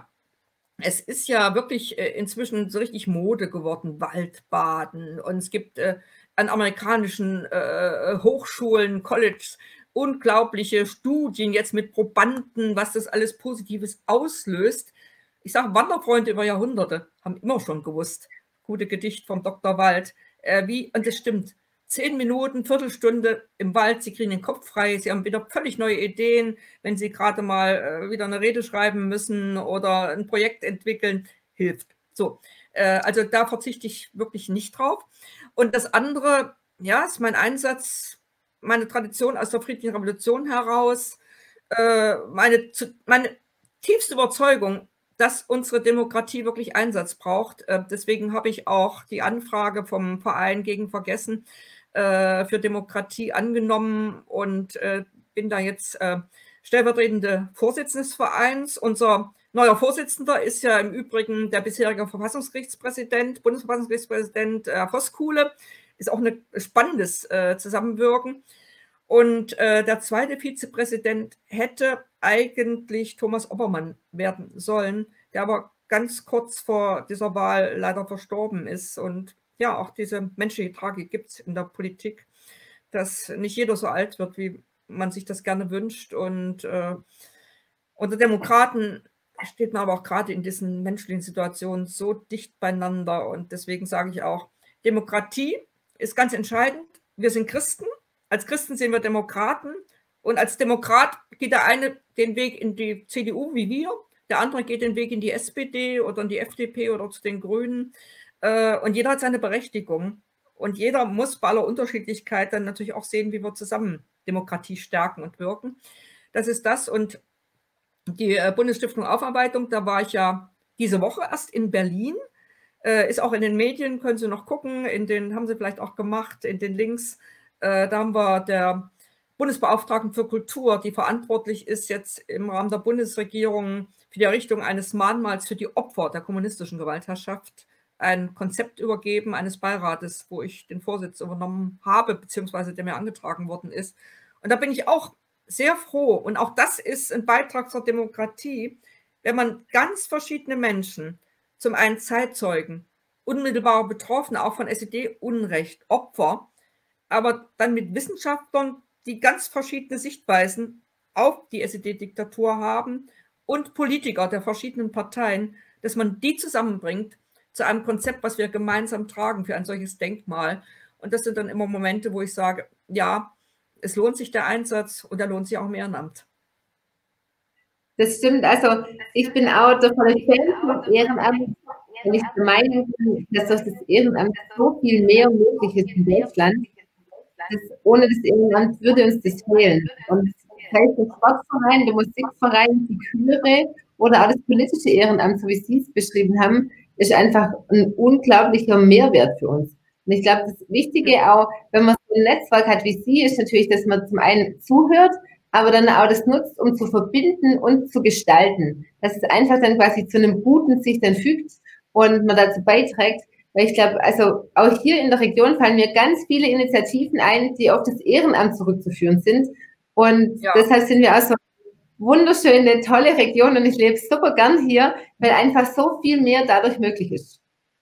wirklich inzwischen so richtig Mode geworden, Waldbaden, und es gibt an amerikanischen Hochschulen, Colleges, unglaubliche Studien jetzt mit Probanden, was das alles Positives auslöst. Ich sage, Wanderfreunde über Jahrhunderte haben immer schon gewusst, gute Gedicht vom Dr. Wald, und das stimmt, 10 Minuten, Viertelstunde im Wald, Sie kriegen den Kopf frei, Sie haben wieder völlig neue Ideen, wenn Sie gerade mal wieder eine Rede schreiben müssen oder ein Projekt entwickeln, hilft. So, also da verzichte ich wirklich nicht drauf. Und das andere, ja, ist mein Einsatz, meine Tradition aus der Friedlichen Revolution heraus, meine tiefste Überzeugung, dass unsere Demokratie wirklich Einsatz braucht. Deswegen habe ich auch die Anfrage vom Verein gegen Vergessen für Demokratie angenommen und bin da jetzt stellvertretende Vorsitzende des Vereins. Unser neuer Vorsitzender ist ja im Übrigen der bisherige Verfassungsgerichtspräsident, Bundesverfassungsgerichtspräsident Voskuhle. Ist auch ein spannendes Zusammenwirken. Und der zweite Vizepräsident hätte eigentlich Thomas Oppermann werden sollen, der aber ganz kurz vor dieser Wahl leider verstorben ist. Und ja, auch diese menschliche Tragik gibt es in der Politik, dass nicht jeder so alt wird, wie man sich das gerne wünscht. Und unter Demokraten steht man aber auch gerade in diesen menschlichen Situationen so dicht beieinander. Und deswegen sage ich auch, Demokratie ist ganz entscheidend. Wir sind Christen. Als Christen sind wir Demokraten. Und als Demokrat geht der eine den Weg in die CDU wie wir, der andere geht den Weg in die SPD oder in die FDP oder zu den Grünen. Und jeder hat seine Berechtigung. Und jeder muss bei aller Unterschiedlichkeit dann natürlich auch sehen, wie wir zusammen Demokratie stärken und wirken. Das ist das. Und die Bundesstiftung Aufarbeitung, da war ich ja diese Woche erst in Berlin. Ist auch in den Medien, können Sie noch gucken, haben Sie vielleicht auch gemacht, in den Links. Da haben wir der Bundesbeauftragten für Kultur, die verantwortlich ist jetzt im Rahmen der Bundesregierung für die Errichtung eines Mahnmals für die Opfer der kommunistischen Gewaltherrschaft, ein Konzept übergeben eines Beirates, wo ich den Vorsitz übernommen habe, beziehungsweise der mir angetragen worden ist. Und da bin ich auch sehr froh. Und auch das ist ein Beitrag zur Demokratie, wenn man ganz verschiedene Menschen, zum einen Zeitzeugen, unmittelbare Betroffene, auch von SED-Unrecht, Opfer, aber dann mit Wissenschaftlern, die ganz verschiedene Sichtweisen auf die SED-Diktatur haben, und Politiker der verschiedenen Parteien, dass man die zusammenbringt zu einem Konzept, was wir gemeinsam tragen für ein solches Denkmal. Und das sind dann immer Momente, wo ich sage, ja, es lohnt sich der Einsatz und er lohnt sich auch im Ehrenamt. Das stimmt, also ich bin auch davon Fan des Ehrenamts, weil ich der Meinung bin, dass durch das Ehrenamt so viel mehr möglich ist in Deutschland. Ohne das Ehrenamt würde uns das fehlen. Und sei es der Sportverein, der Musikverein, die Chöre oder auch das politische Ehrenamt, so wie Sie es beschrieben haben, ist einfach ein unglaublicher Mehrwert für uns. Und ich glaube, das Wichtige auch, wenn man so ein Netzwerk hat wie Sie, ist natürlich, dass man zum einen zuhört, aber dann auch das nutzt, um zu verbinden und zu gestalten. Dass es einfach dann quasi zu einem Guten sich dann fügt und man dazu beiträgt. Weil ich glaube, also auch hier in der Region fallen mir ganz viele Initiativen ein, die auf das Ehrenamt zurückzuführen sind. Und deshalb sind wir auch so wunderschöne, tolle Region und ich lebe super gern hier, weil einfach so viel mehr dadurch möglich ist.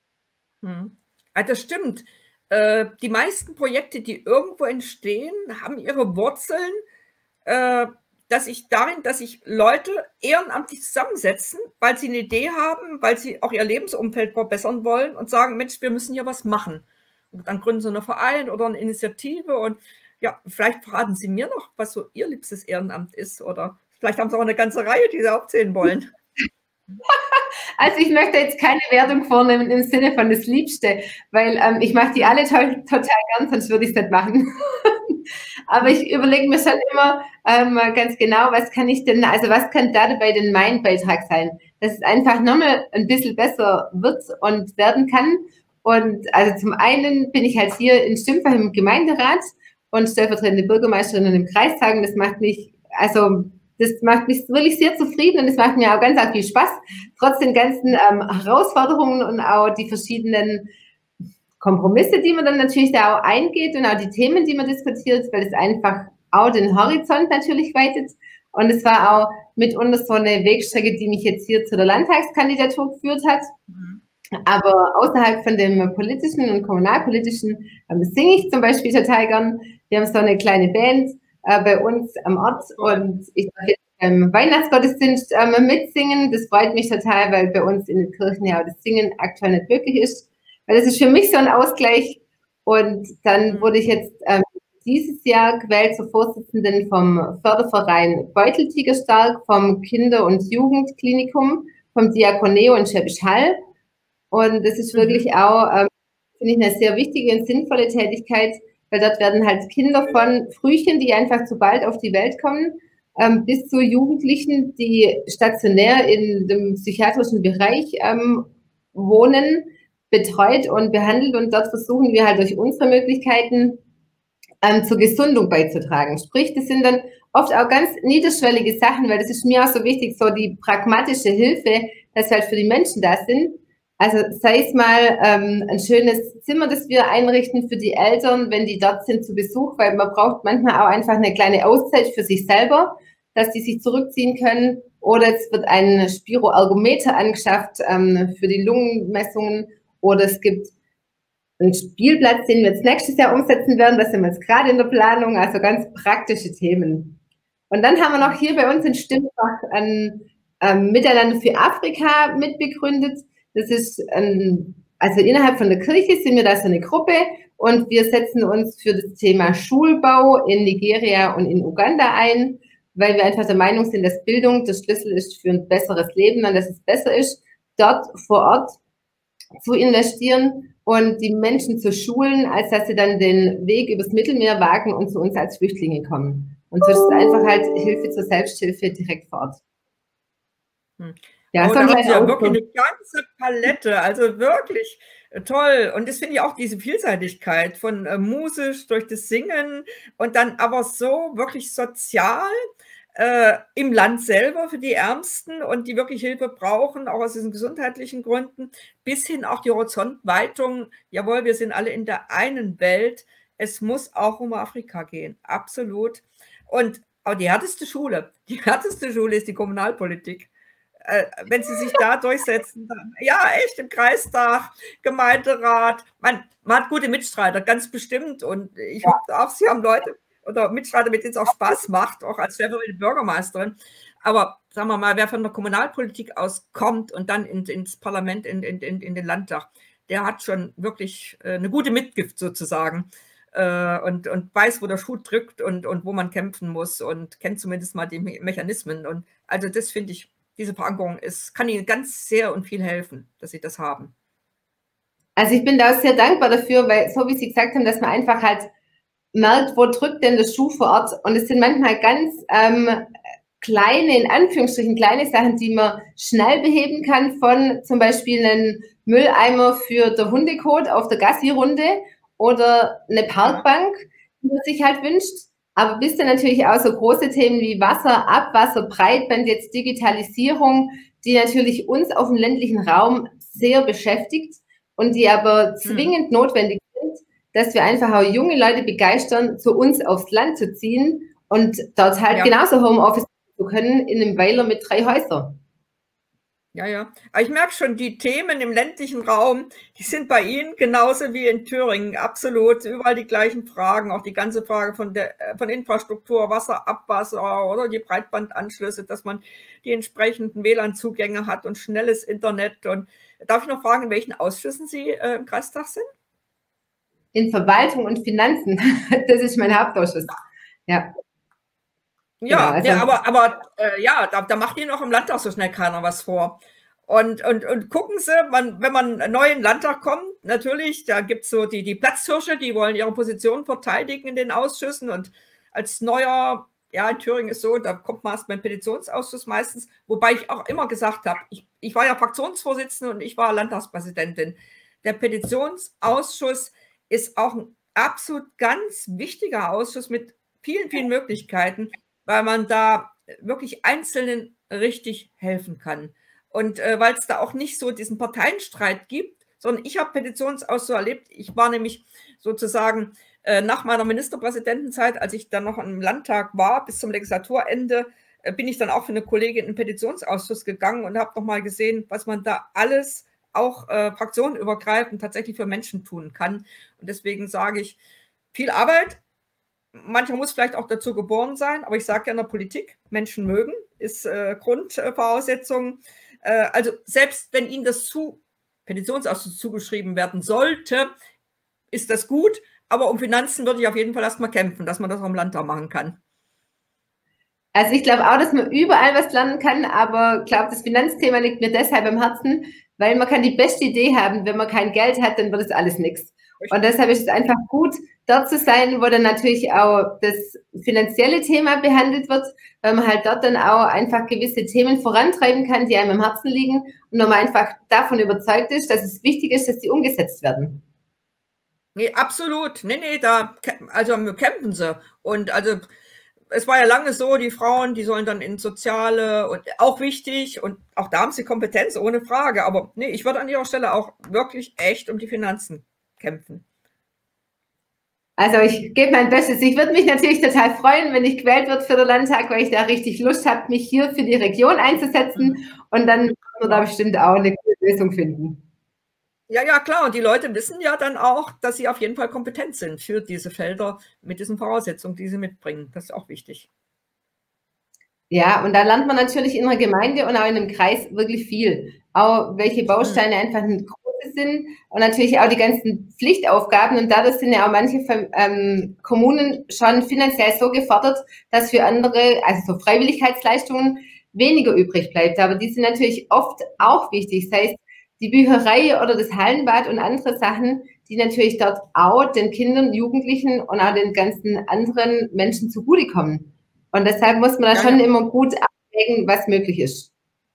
Also das stimmt. Die meisten Projekte, die irgendwo entstehen, haben ihre Wurzeln, dass sich Leute ehrenamtlich zusammensetzen, weil sie eine Idee haben, weil sie auch ihr Lebensumfeld verbessern wollen und sagen, Mensch, wir müssen hier was machen. Und dann gründen sie einen Verein oder eine Initiative und ja, vielleicht verraten Sie mir noch, was so Ihr liebstes Ehrenamt ist oder vielleicht haben Sie auch eine ganze Reihe, die Sie aufzählen wollen. Also ich möchte jetzt keine Wertung vornehmen im Sinne von das Liebste, weil ich mache die alle total gern, sonst würde ich es nicht machen. Aber ich überlege mir schon immer ganz genau, was kann ich denn, also was kann da dabei denn mein Beitrag sein, dass es einfach nochmal ein bisschen besser wird und werden kann. Und also zum einen bin ich halt hier in Stimpfach im Gemeinderat und stellvertretende Bürgermeisterin im Kreistag. Das macht mich, wirklich sehr zufrieden und es macht mir auch ganz viel Spaß, trotz den ganzen Herausforderungen und auch die verschiedenen Kompromisse, die man dann natürlich da auch eingeht und auch die Themen, die man diskutiert, weil es einfach auch den Horizont natürlich weitet. Und es war auch mitunter so eine Wegstrecke, die mich jetzt hier zu der Landtagskandidatur geführt hat. Aber außerhalb von dem politischen und kommunalpolitischen singe ich zum Beispiel total gern. Wir haben so eine kleine Band bei uns am Ort und ich darf jetzt beim Weihnachtsgottesdienst mitsingen. Das freut mich total, weil bei uns in den Kirchen ja auch das Singen aktuell nicht möglich ist. Weil das ist für mich so ein Ausgleich. Und dann wurde ich jetzt dieses Jahr gewählt zur Vorsitzenden vom Förderverein Beuteltiger Stark, vom Kinder- und Jugendklinikum, vom Diakoneo in Schwäbisch Hall. Und das ist wirklich auch, finde ich, eine sehr wichtige und sinnvolle Tätigkeit, weil dort werden halt Kinder von Frühchen, die einfach zu bald auf die Welt kommen, bis zu Jugendlichen, die stationär in dem psychiatrischen Bereich wohnen, betreut und behandelt. Und dort versuchen wir halt durch unsere Möglichkeiten zur Gesundung beizutragen. Sprich, das sind dann oft auch ganz niederschwellige Sachen, weil das ist mir auch so wichtig, so die pragmatische Hilfe, dass wir halt für die Menschen da sind. Also sei es mal ein schönes Zimmer, das wir einrichten für die Eltern, wenn die dort sind zu Besuch, weil man braucht manchmal auch einfach eine kleine Auszeit für sich selber, dass die sich zurückziehen können. Oder es wird ein Spiroergometer angeschafft für die Lungenmessungen. Oder es gibt einen Spielplatz, den wir jetzt nächstes Jahr umsetzen werden. Das sind wir jetzt gerade in der Planung. Also ganz praktische Themen. Und dann haben wir noch hier bei uns in Stimpfach ein Miteinander für Afrika mitbegründet. Das ist, also innerhalb von der Kirche sind wir da so eine Gruppe und wir setzen uns für das Thema Schulbau in Nigeria und in Uganda ein, weil wir einfach der Meinung sind, dass Bildung der Schlüssel ist für ein besseres Leben und dass es besser ist, dort vor Ort zu investieren und die Menschen zu schulen, als dass sie dann den Weg übers Mittelmeer wagen und zu uns als Flüchtlinge kommen. Und so ist es einfach halt Hilfe zur Selbsthilfe direkt vor Ort. Ja, so da haben Sie ja wirklich eine ganze Palette, also wirklich toll. Und das finde ich auch, diese Vielseitigkeit von musisch durch das Singen und dann aber so wirklich sozial im Land selber für die Ärmsten und die wirklich Hilfe brauchen, auch aus diesen gesundheitlichen Gründen, bis hin auch die Horizontweitung. Jawohl, wir sind alle in der einen Welt. Es muss auch um Afrika gehen, absolut. Und auch die härteste Schule ist die Kommunalpolitik. Wenn sie sich da durchsetzen, dann, ja, echt im Kreistag, Gemeinderat, man hat gute Mitstreiter, ganz bestimmt. Und ich hoffe auch, Sie haben Leute oder Mitstreiter, mit denen es auch Spaß macht, auch als stellvertretende Bürgermeisterin. Aber sagen wir mal, wer von der Kommunalpolitik aus kommt und dann ins Parlament, in den Landtag, der hat schon wirklich eine gute Mitgift sozusagen und weiß, wo der Schuh drückt und wo man kämpfen muss und kennt zumindest mal die Mechanismen. Und also das finde ich, diese Verankerung kann Ihnen ganz sehr und viel helfen, dass Sie das haben. Also ich bin da sehr dankbar dafür, weil so wie Sie gesagt haben, dass man einfach halt merkt, wo drückt denn der Schuh vor Ort. Und es sind manchmal ganz kleine, in Anführungsstrichen kleine Sachen, die man schnell beheben kann, von zum Beispiel einem Mülleimer für den Hundekot auf der Gassi-Runde oder eine Parkbank, die man sich halt wünscht. Aber bis dann natürlich auch so große Themen wie Wasser, Abwasser, Breitband, jetzt Digitalisierung, die natürlich uns auf dem ländlichen Raum sehr beschäftigt und die aber zwingend notwendig sind, dass wir einfach auch junge Leute begeistern, zu uns aufs Land zu ziehen und dort halt genauso Homeoffice zu können in einem Weiler mit 3 Häusern. Ja, ja. Aber ich merke schon, die Themen im ländlichen Raum, die sind bei Ihnen genauso wie in Thüringen. Absolut. Überall die gleichen Fragen. Auch die ganze Frage von Infrastruktur, Wasser, Abwasser oder die Breitbandanschlüsse, dass man die entsprechenden WLAN-Zugänge hat und schnelles Internet. Und darf ich noch fragen, in welchen Ausschüssen Sie im Kreistag sind? In Verwaltung und Finanzen. Das ist mein Hauptausschuss. Ja. Ja, genau, also, aber ja, da macht Ihnen auch im Landtag so schnell keiner was vor. Und gucken Sie, wenn man neu in den Landtag kommt, natürlich, da gibt es so die Platzhirsche, die wollen ihre Position verteidigen in den Ausschüssen. Und als neuer, ja, in Thüringen ist so, da kommt man erst beim Petitionsausschuss meistens, wobei ich auch immer gesagt habe, ich war ja Fraktionsvorsitzende und ich war Landtagspräsidentin. Der Petitionsausschuss ist auch ein absolut ganz wichtiger Ausschuss mit vielen, vielen Möglichkeiten, weil man da wirklich Einzelnen richtig helfen kann. Und weil es da auch nicht so diesen Parteienstreit gibt, sondern ich habe Petitionsausschuss so erlebt. Ich war nämlich sozusagen nach meiner Ministerpräsidentenzeit, als ich dann noch im Landtag war, bis zum Legislaturende, bin ich dann auch für eine Kollegin in den Petitionsausschuss gegangen und habe nochmal gesehen, was man da alles auch fraktionenübergreifend tatsächlich für Menschen tun kann. Und deswegen sage ich, viel Arbeit. Mancher muss vielleicht auch dazu geboren sein, aber ich sage ja in der Politik, Menschen mögen, ist Grundvoraussetzung. Also selbst wenn Ihnen das Petitionsausschuss zugeschrieben werden sollte, ist das gut, aber um Finanzen würde ich auf jeden Fall erstmal kämpfen, dass man das auch im Landtag machen kann. Also ich glaube auch, dass man überall was lernen kann, aber ich glaube, das Finanzthema liegt mir deshalb am Herzen, weil man kann die beste Idee haben, wenn man kein Geld hat, dann wird es alles nichts. Und deshalb ist es einfach gut, dort zu sein, wo dann natürlich auch das finanzielle Thema behandelt wird, weil man halt dort dann auch einfach gewisse Themen vorantreiben kann, die einem am Herzen liegen und man einfach davon überzeugt ist, dass es wichtig ist, dass die umgesetzt werden. Nee, absolut. Nee, also kämpfen sie. Und also es war ja lange so, die Frauen, die sollen dann in Soziale und auch wichtig und auch da haben sie Kompetenz, ohne Frage. Aber nee, ich würde an ihrer Stelle auch wirklich echt um die Finanzen kämpfen. Also ich gebe mein Bestes. Ich würde mich natürlich total freuen, wenn ich gewählt wird für den Landtag, weil ich da richtig Lust habe, mich hier für die Region einzusetzen. Und dann wird man da bestimmt auch eine gute Lösung finden. Ja, klar. Und die Leute wissen ja dann auch, dass sie auf jeden Fall kompetent sind für diese Felder mit diesen Voraussetzungen, die sie mitbringen. Das ist auch wichtig. Ja, und da lernt man natürlich in einer Gemeinde und auch in einem Kreis wirklich viel. Auch welche Bausteine einfach große sind und natürlich auch die ganzen Pflichtaufgaben. Und dadurch sind ja auch manche Kommunen schon finanziell so gefordert, dass für andere, also so Freiwilligkeitsleistungen, weniger übrig bleibt. Aber die sind natürlich oft auch wichtig. Das heißt, die Bücherei oder das Hallenbad und andere Sachen, die natürlich dort auch den Kindern, Jugendlichen und auch den ganzen anderen Menschen zugutekommen. Und deshalb muss man da schon immer gut abwägen, was möglich ist.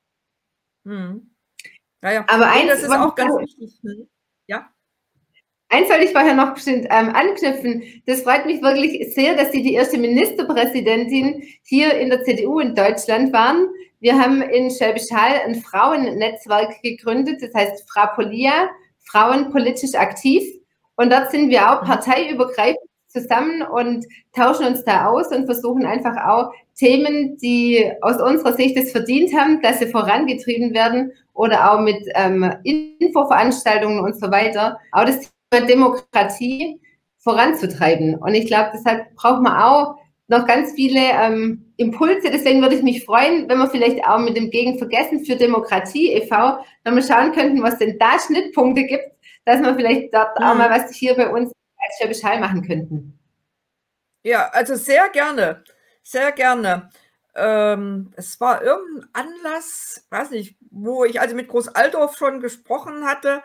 Ja. Aber das ist auch ganz wichtig. Ja. Eins wollte ich vorher noch bestimmt anknüpfen. Das freut mich wirklich sehr, dass Sie die erste Ministerpräsidentin hier in der CDU in Deutschland waren. Wir haben in Schwäbisch Hall ein Frauennetzwerk gegründet, das heißt Frapolia, Frauen politisch aktiv. Und dort sind wir auch parteiübergreifend zusammen und tauschen uns da aus und versuchen einfach auch Themen, die aus unserer Sicht es verdient haben, dass sie vorangetrieben werden oder auch mit Infoveranstaltungen und so weiter, auch das Thema Demokratie voranzutreiben. Und ich glaube, deshalb braucht man auch noch ganz viele Impulse. Deswegen würde ich mich freuen, wenn wir vielleicht auch mit dem Gegenvergessen für Demokratie e.V. wenn wir schauen könnten, was denn da Schnittpunkte gibt, dass wir vielleicht dort auch mal was hier bei uns als Schwäbisch Hall machen könnten. Ja, also sehr gerne. Sehr gerne. Es war irgendein Anlass, weiß nicht, wo ich also mit Groß Altdorf schon gesprochen hatte.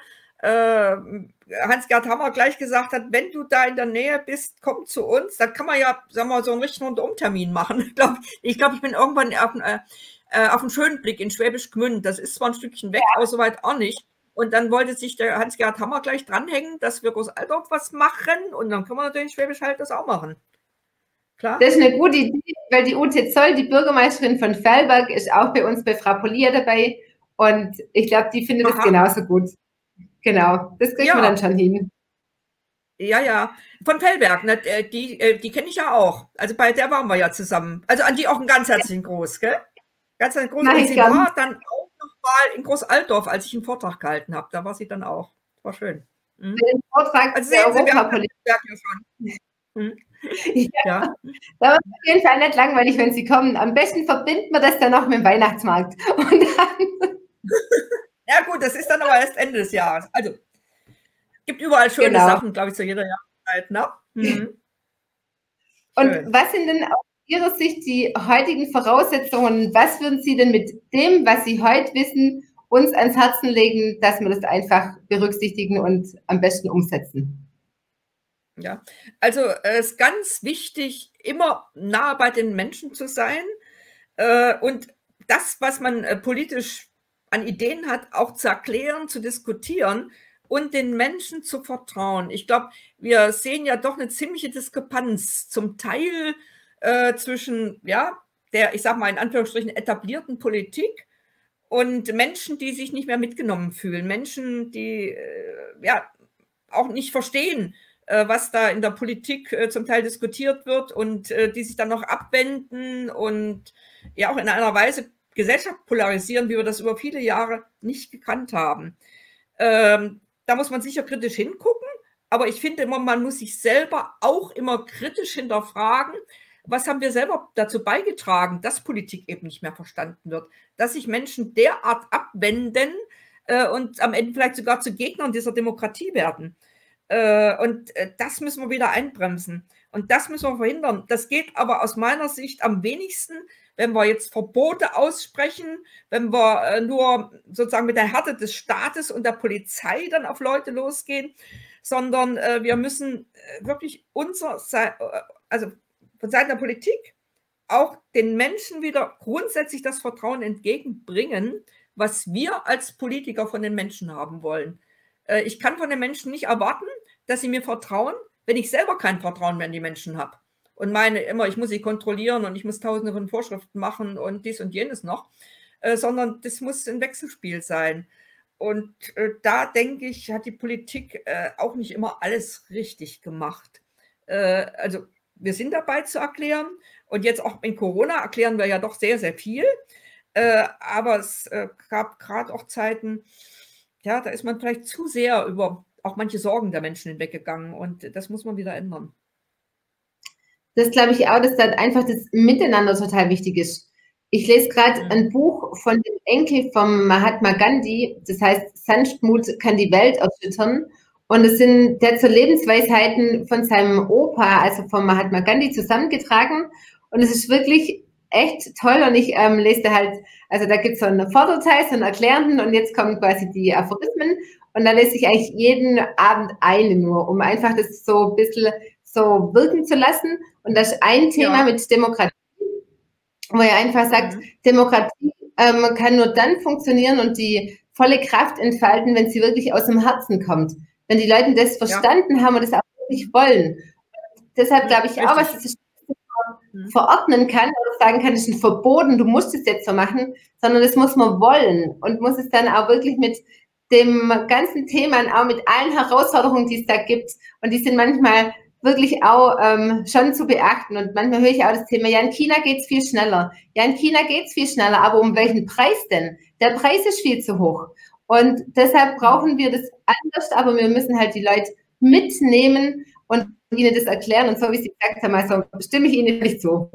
Hans-Gerd Hammer gleich gesagt hat, wenn du da in der Nähe bist, komm zu uns. Dann kann man ja, sagen wir mal, so einen richtigen Rundumtermin machen. Ich glaube, ich bin irgendwann auf einen schönen Blick in Schwäbisch Gmünd. Das ist zwar ein Stückchen weg, aber soweit auch nicht. Und dann wollte sich der Hans-Gerd Hammer gleich dranhängen, dass wir Großaltorf was machen. Und dann können wir natürlich in Schwäbisch Hall das auch machen. Klar. Das ist eine gute Idee, weil die Ute Zoll, die Bürgermeisterin von Fellberg, ist auch bei uns bei Frau Polier dabei. Und ich glaube, die findet es genauso gut. Genau, das kriegt man dann schon hin. Ja, ja, von Fellberg, ne? Die kenne ich ja auch. Also bei der waren wir ja zusammen. Also an die auch einen ganz herzlichen Gruß, gell? Ganz herzlichen Gruß. Und sie war dann auch noch mal in Großaltorf, als ich einen Vortrag gehalten habe. Da war sie dann auch. War schön. Den Vortrag also sehen Sie, wir haben Fellberg ja schon. Ja. Da wird es auf jeden Fall nicht langweilig, wenn Sie kommen. Am besten verbinden wir das dann noch mit dem Weihnachtsmarkt. Und dann ja gut, das ist dann aber erst Ende des Jahres. Also, gibt überall schöne Sachen, glaube ich, zu jeder Jahreszeit. Ne? Und was sind denn aus Ihrer Sicht die heutigen Voraussetzungen? Was würden Sie denn mit dem, was Sie heute wissen, uns ans Herzen legen, dass wir das einfach berücksichtigen und am besten umsetzen? Ja, also es ist ganz wichtig, immer nah bei den Menschen zu sein und das, was man politisch an Ideen hat, auch zu erklären, zu diskutieren und den Menschen zu vertrauen. Ich glaube, wir sehen ja doch eine ziemliche Diskrepanz zum Teil zwischen der, ich sage mal in Anführungsstrichen, etablierten Politik und Menschen, die sich nicht mehr mitgenommen fühlen. Menschen, die auch nicht verstehen, was da in der Politik zum Teil diskutiert wird und die sich dann noch abwenden und ja auch in einer Weise Gesellschaft polarisieren, wie wir das über viele Jahre nicht gekannt haben. Da muss man sicher kritisch hingucken, aber ich finde immer, man muss sich selber auch immer kritisch hinterfragen, was haben wir selber dazu beigetragen, dass Politik eben nicht mehr verstanden wird, dass sich Menschen derart abwenden und am Ende vielleicht sogar zu Gegnern dieser Demokratie werden. Und das müssen wir wieder einbremsen. Und das müssen wir verhindern. Das geht aber aus meiner Sicht am wenigsten, wenn wir jetzt Verbote aussprechen, wenn wir nur sozusagen mit der Härte des Staates und der Polizei dann auf Leute losgehen, sondern wir müssen wirklich also von Seiten der Politik auch den Menschen wieder grundsätzlich das Vertrauen entgegenbringen, was wir als Politiker von den Menschen haben wollen. Ich kann von den Menschen nicht erwarten, dass sie mir vertrauen, wenn ich selber kein Vertrauen mehr in die Menschen habe und meine immer, ich muss sie kontrollieren und ich muss tausende von Vorschriften machen und dies und jenes noch, sondern das muss ein Wechselspiel sein. Und da denke ich, hat die Politik auch nicht immer alles richtig gemacht. Also wir sind dabei zu erklären und jetzt auch in Corona erklären wir ja doch sehr, sehr viel, aber es gab gerade auch Zeiten, ja, da ist man vielleicht zu sehr über auch manche Sorgen der Menschen hinweggegangen und das muss man wieder ändern. Das glaube ich auch, dass dann einfach das Miteinander total wichtig ist. Ich lese gerade ein Buch von dem Enkel von Mahatma Gandhi, das heißt Sanftmut kann die Welt erschüttern. Und es sind der zur Lebensweisheiten von seinem Opa, also von Mahatma Gandhi, zusammengetragen. Und es ist wirklich echt toll. Und ich lese da halt, also da gibt es so einen Vorderteil, so einen Erklärenden und jetzt kommen quasi die Aphorismen. Und da lese ich eigentlich jeden Abend eine nur, um einfach das so ein bisschen so wirken zu lassen. Und das ist ein Thema mit Demokratie, wo er einfach sagt, Demokratie kann nur dann funktionieren und die volle Kraft entfalten, wenn sie wirklich aus dem Herzen kommt. Wenn die Leute das verstanden haben und das auch wirklich wollen. Und deshalb glaube ich auch, was das verordnen kann oder sagen kann, das ist ein Verboten, du musst es jetzt so machen, sondern das muss man wollen und muss es dann auch wirklich mit dem ganzen Thema und auch mit allen Herausforderungen, die es da gibt. Und die sind manchmal wirklich auch schon zu beachten. Und manchmal höre ich auch das Thema, ja, in China geht es viel schneller. Ja, in China geht es viel schneller, aber um welchen Preis denn? Der Preis ist viel zu hoch. Und deshalb brauchen wir das anders, aber wir müssen halt die Leute mitnehmen und ihnen das erklären. Und so wie Sie gesagt haben, also stimme ich Ihnen nicht zu.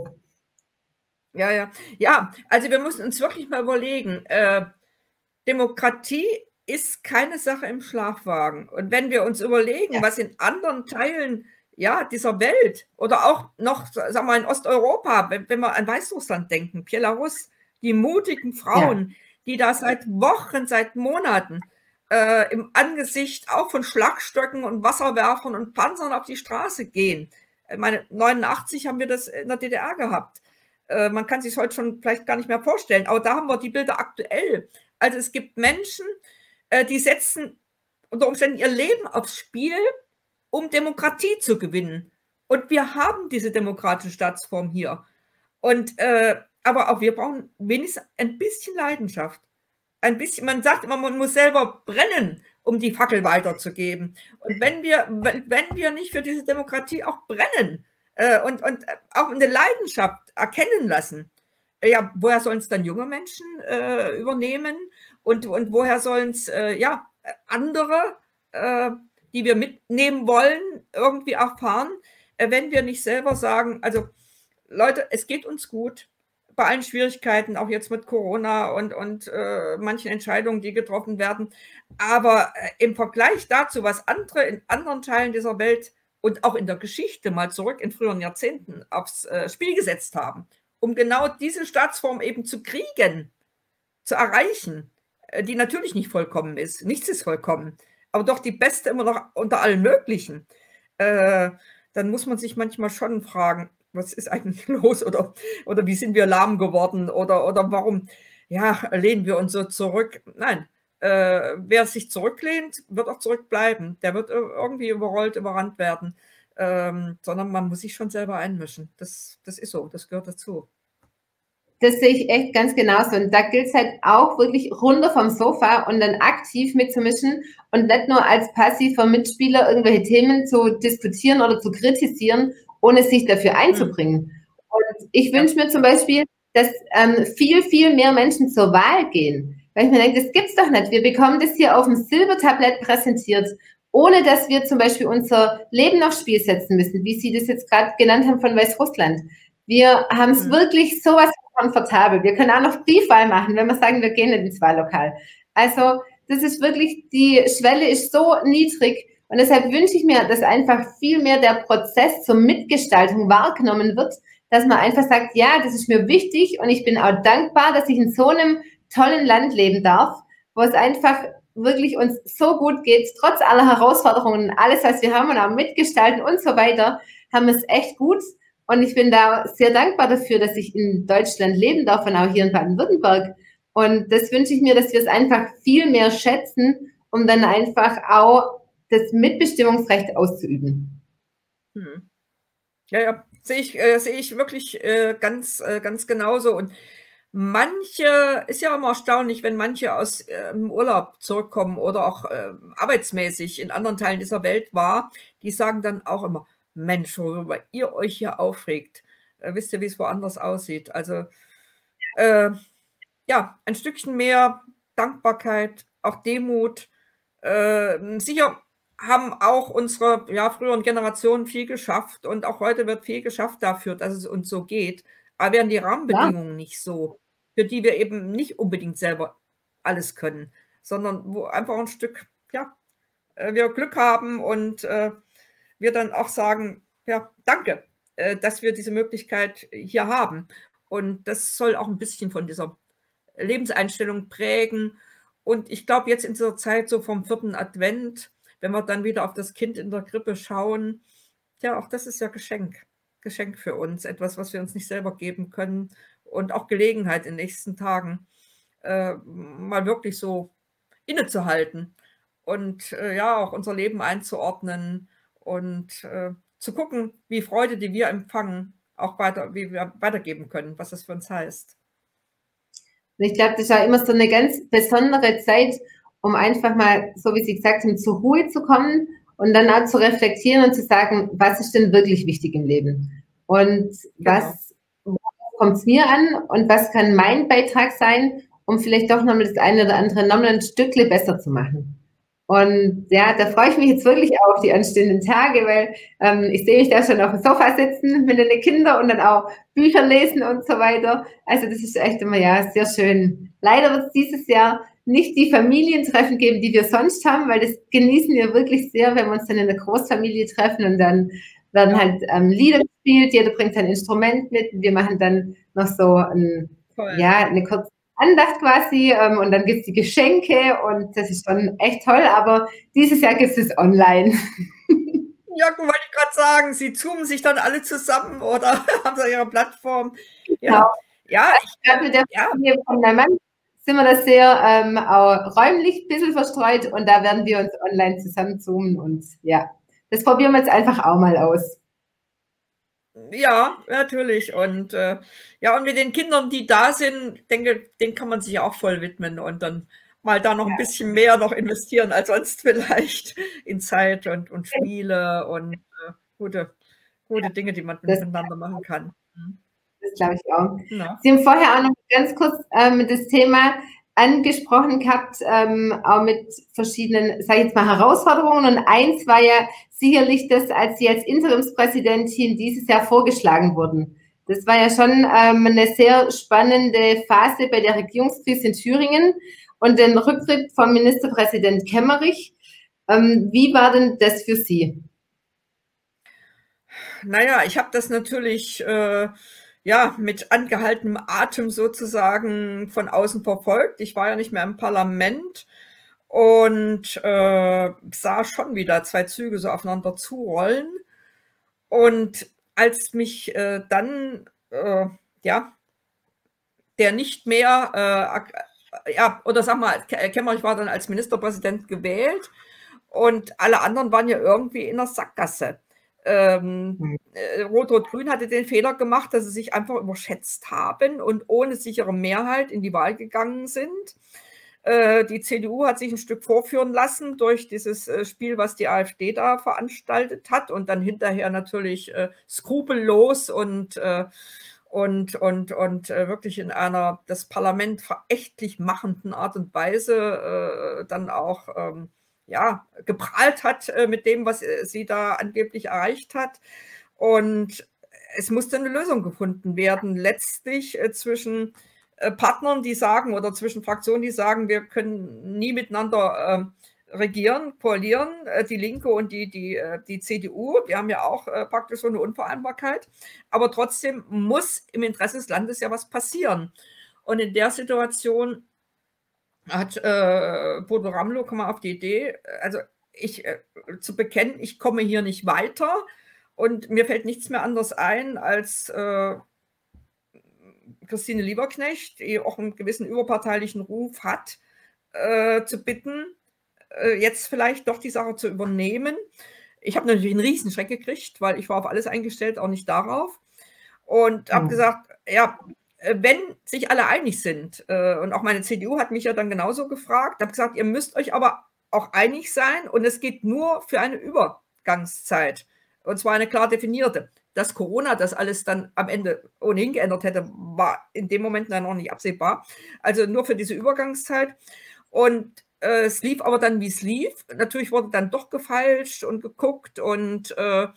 Ja, also wir müssen uns wirklich mal überlegen, Demokratie ist keine Sache im Schlafwagen. Und wenn wir uns überlegen, was in anderen Teilen dieser Welt oder auch noch, sagen wir mal, in Osteuropa, wenn wir an Weißrussland denken, Belarus, die mutigen Frauen, die da seit Wochen, seit Monaten im Angesicht auch von Schlagstöcken und Wasserwerfern und Panzern auf die Straße gehen. Ich meine, 89 haben wir das in der DDR gehabt. Man kann sich heute schon vielleicht gar nicht mehr vorstellen, aber da haben wir die Bilder aktuell. Also es gibt Menschen, die setzen unter Umständen ihr Leben aufs Spiel, um Demokratie zu gewinnen. Und wir haben diese demokratische Staatsform hier. Und, aber auch wir brauchen wenigstens ein bisschen Leidenschaft. Ein bisschen, man sagt immer, man muss selber brennen, um die Fackel weiterzugeben. Und wenn wir nicht für diese Demokratie auch brennen und auch eine Leidenschaft erkennen lassen, ja, woher sollen es dann junge Menschen übernehmen und woher sollen es ja, andere, die wir mitnehmen wollen, irgendwie erfahren, wenn wir nicht selber sagen, also Leute, es geht uns gut, bei allen Schwierigkeiten, auch jetzt mit Corona und manchen Entscheidungen, die getroffen werden. Aber im Vergleich dazu, was andere in anderen Teilen dieser Welt und auch in der Geschichte mal zurück in früheren Jahrzehnten aufs Spiel gesetzt haben, um genau diese Staatsform eben zu kriegen, zu erreichen, die natürlich nicht vollkommen ist. Nichts ist vollkommen, aber doch die beste immer noch unter allen möglichen. Dann muss man sich manchmal schon fragen, was ist eigentlich los oder wie sind wir lahm geworden oder warum ja, lehnen wir uns so zurück? Nein, wer sich zurücklehnt, wird auch zurückbleiben. Der wird irgendwie überrollt, überrannt werden, sondern man muss sich schon selber einmischen. Das ist so, das gehört dazu. Das sehe ich echt ganz genauso. Und da gilt es halt auch wirklich runter vom Sofa und dann aktiv mitzumischen und nicht nur als passiver Mitspieler irgendwelche Themen zu diskutieren oder zu kritisieren, ohne sich dafür einzubringen. Und ich wünsche mir zum Beispiel, dass viel, viel mehr Menschen zur Wahl gehen. Weil ich mir denke, das gibt's doch nicht. Wir bekommen das hier auf dem Silbertablett präsentiert, ohne dass wir zum Beispiel unser Leben aufs Spiel setzen müssen, wie Sie das jetzt gerade genannt haben von Weißrussland. Wir haben es wirklich sowas komfortabel. Wir können auch noch Briefwahl machen, wenn wir sagen, wir gehen nicht ins Wahllokal. Also das ist wirklich, die Schwelle ist so niedrig und deshalb wünsche ich mir, dass einfach viel mehr der Prozess zur Mitgestaltung wahrgenommen wird, dass man einfach sagt, ja, das ist mir wichtig und ich bin auch dankbar, dass ich in so einem tollen Land leben darf, wo es einfach wirklich uns so gut geht, trotz aller Herausforderungen, alles, was wir haben und auch mitgestalten und so weiter, haben wir es echt gut. Und ich bin da sehr dankbar dafür, dass ich in Deutschland leben darf und auch hier in Baden-Württemberg. Und das wünsche ich mir, dass wir es einfach viel mehr schätzen, um dann einfach auch das Mitbestimmungsrecht auszuüben. Ja, sehe ich wirklich ganz genauso. Und manche, ist ja immer erstaunlich, wenn manche aus dem Urlaub zurückkommen oder auch arbeitsmäßig in anderen Teilen dieser Welt war, die sagen dann auch immer, Mensch, worüber ihr euch hier aufregt, wisst ihr, wie es woanders aussieht. Also ja, ein Stückchen mehr Dankbarkeit, auch Demut. Sicher haben auch unsere früheren Generationen viel geschafft und auch heute wird viel geschafft dafür, dass es uns so geht. Aber wären die Rahmenbedingungen nicht so, für die wir eben nicht unbedingt selber alles können, sondern wo einfach ein Stück, wir Glück haben und wir dann auch sagen, ja, danke, dass wir diese Möglichkeit hier haben. Und das soll auch ein bisschen von dieser Lebenseinstellung prägen. Und ich glaube, jetzt in dieser Zeit so vom 4. Advent, wenn wir dann wieder auf das Kind in der Krippe schauen, ja, auch das ist ja Geschenk für uns, etwas, was wir uns nicht selber geben können und auch Gelegenheit in den nächsten Tagen mal wirklich so innezuhalten und auch unser Leben einzuordnen und zu gucken, wie Freude, die wir empfangen, auch wie wir weitergeben können, was das für uns heißt. Ich glaube, das ist ja immer so eine ganz besondere Zeit, um einfach mal, so wie Sie gesagt haben, zur Ruhe zu kommen und dann auch zu reflektieren und zu sagen, was ist denn wirklich wichtig im Leben? Und was kommt es mir an und was kann mein Beitrag sein, um vielleicht doch nochmal das eine oder andere nochmal ein Stückchen besser zu machen? Und ja, da freue ich mich jetzt wirklich auch auf die anstehenden Tage, weil ich sehe mich da schon auf dem Sofa sitzen mit den Kindern und dann auch Bücher lesen und so weiter. Also das ist echt immer sehr schön. Leider wird es dieses Jahr nicht die Familientreffen geben, die wir sonst haben, weil das genießen wir wirklich sehr, wenn wir uns dann in der Großfamilie treffen und dann werden halt Lieder gespielt, jeder bringt sein Instrument mit und wir machen dann noch so eine kurze Andacht quasi und dann gibt es die Geschenke und das ist schon echt toll, aber dieses Jahr gibt es online. Ja, wollte ich gerade sagen, Sie zoomen sich dann alle zusammen oder haben Sie Ihre Plattform? Genau. Ja, gerade mit der Familie von meinem Mann sind wir das sehr auch räumlich ein bisschen verstreut und da werden wir uns online zusammenzoomen und ja, das probieren wir jetzt einfach auch mal aus. Ja, natürlich. Und ja, und mit den Kindern, die da sind, denke, denen kann man sich auch voll widmen und dann mal da noch ein bisschen mehr noch investieren als sonst vielleicht in Zeit und Spiele und gute Dinge, die man miteinander machen kann. Das glaube ich auch. Ja. Sie haben vorher auch noch ganz kurz das Thema angesprochen gehabt, auch mit verschiedenen, sage ich jetzt mal, Herausforderungen. Und eins war ja sicherlich das, als Sie als Interimspräsidentin dieses Jahr vorgeschlagen wurden. Das war ja schon eine sehr spannende Phase bei der Regierungskrise in Thüringen und den Rücktritt vom Ministerpräsident Kemmerich. Wie war denn das für Sie? Naja, ich habe das natürlich ja, mit angehaltenem Atem sozusagen von außen verfolgt. Ich war ja nicht mehr im Parlament und sah schon wieder zwei Züge so aufeinander zurollen. Und als mich dann, ja, der nicht mehr, ja, oder sag mal, Kemmerich war dann als Ministerpräsident gewählt und alle anderen waren ja irgendwie in der Sackgasse. Rot-Rot-Grün hatte den Fehler gemacht, dass sie sich einfach überschätzt haben und ohne sichere Mehrheit in die Wahl gegangen sind. Die CDU hat sich ein Stück vorführen lassen durch dieses Spiel, was die AfD da veranstaltet hat und dann hinterher natürlich skrupellos und wirklich in einer das Parlament verächtlich machenden Art und Weise dann auch ja, geprahlt hat mit dem, was sie da angeblich erreicht hat. Und es musste eine Lösung gefunden werden, letztlich zwischen Partnern, die sagen, oder zwischen Fraktionen, die sagen, wir können nie miteinander regieren, koalieren, die Linke und die CDU, die haben ja auch praktisch so eine Unvereinbarkeit, aber trotzdem muss im Interesse des Landes ja was passieren. Und in der Situation hat Bodo Ramelow kam auf die Idee, also zu bekennen, ich komme hier nicht weiter und mir fällt nichts mehr anderes ein, als Christine Lieberknecht, die auch einen gewissen überparteilichen Ruf hat, zu bitten, jetzt vielleicht doch die Sache zu übernehmen. Ich habe natürlich einen Riesenschreck gekriegt, weil ich war auf alles eingestellt, auch nicht darauf. Und habe gesagt, ja, wenn sich alle einig sind, und auch meine CDU hat mich ja dann genauso gefragt, habe gesagt, ihr müsst euch aber auch einig sein und es geht nur für eine Übergangszeit. Und zwar eine klar definierte. Dass Corona das alles dann am Ende ohnehin geändert hätte, war in dem Moment dann noch nicht absehbar. Also nur für diese Übergangszeit. Und es lief aber dann, wie es lief. Natürlich wurde dann doch gefeilscht und geguckt und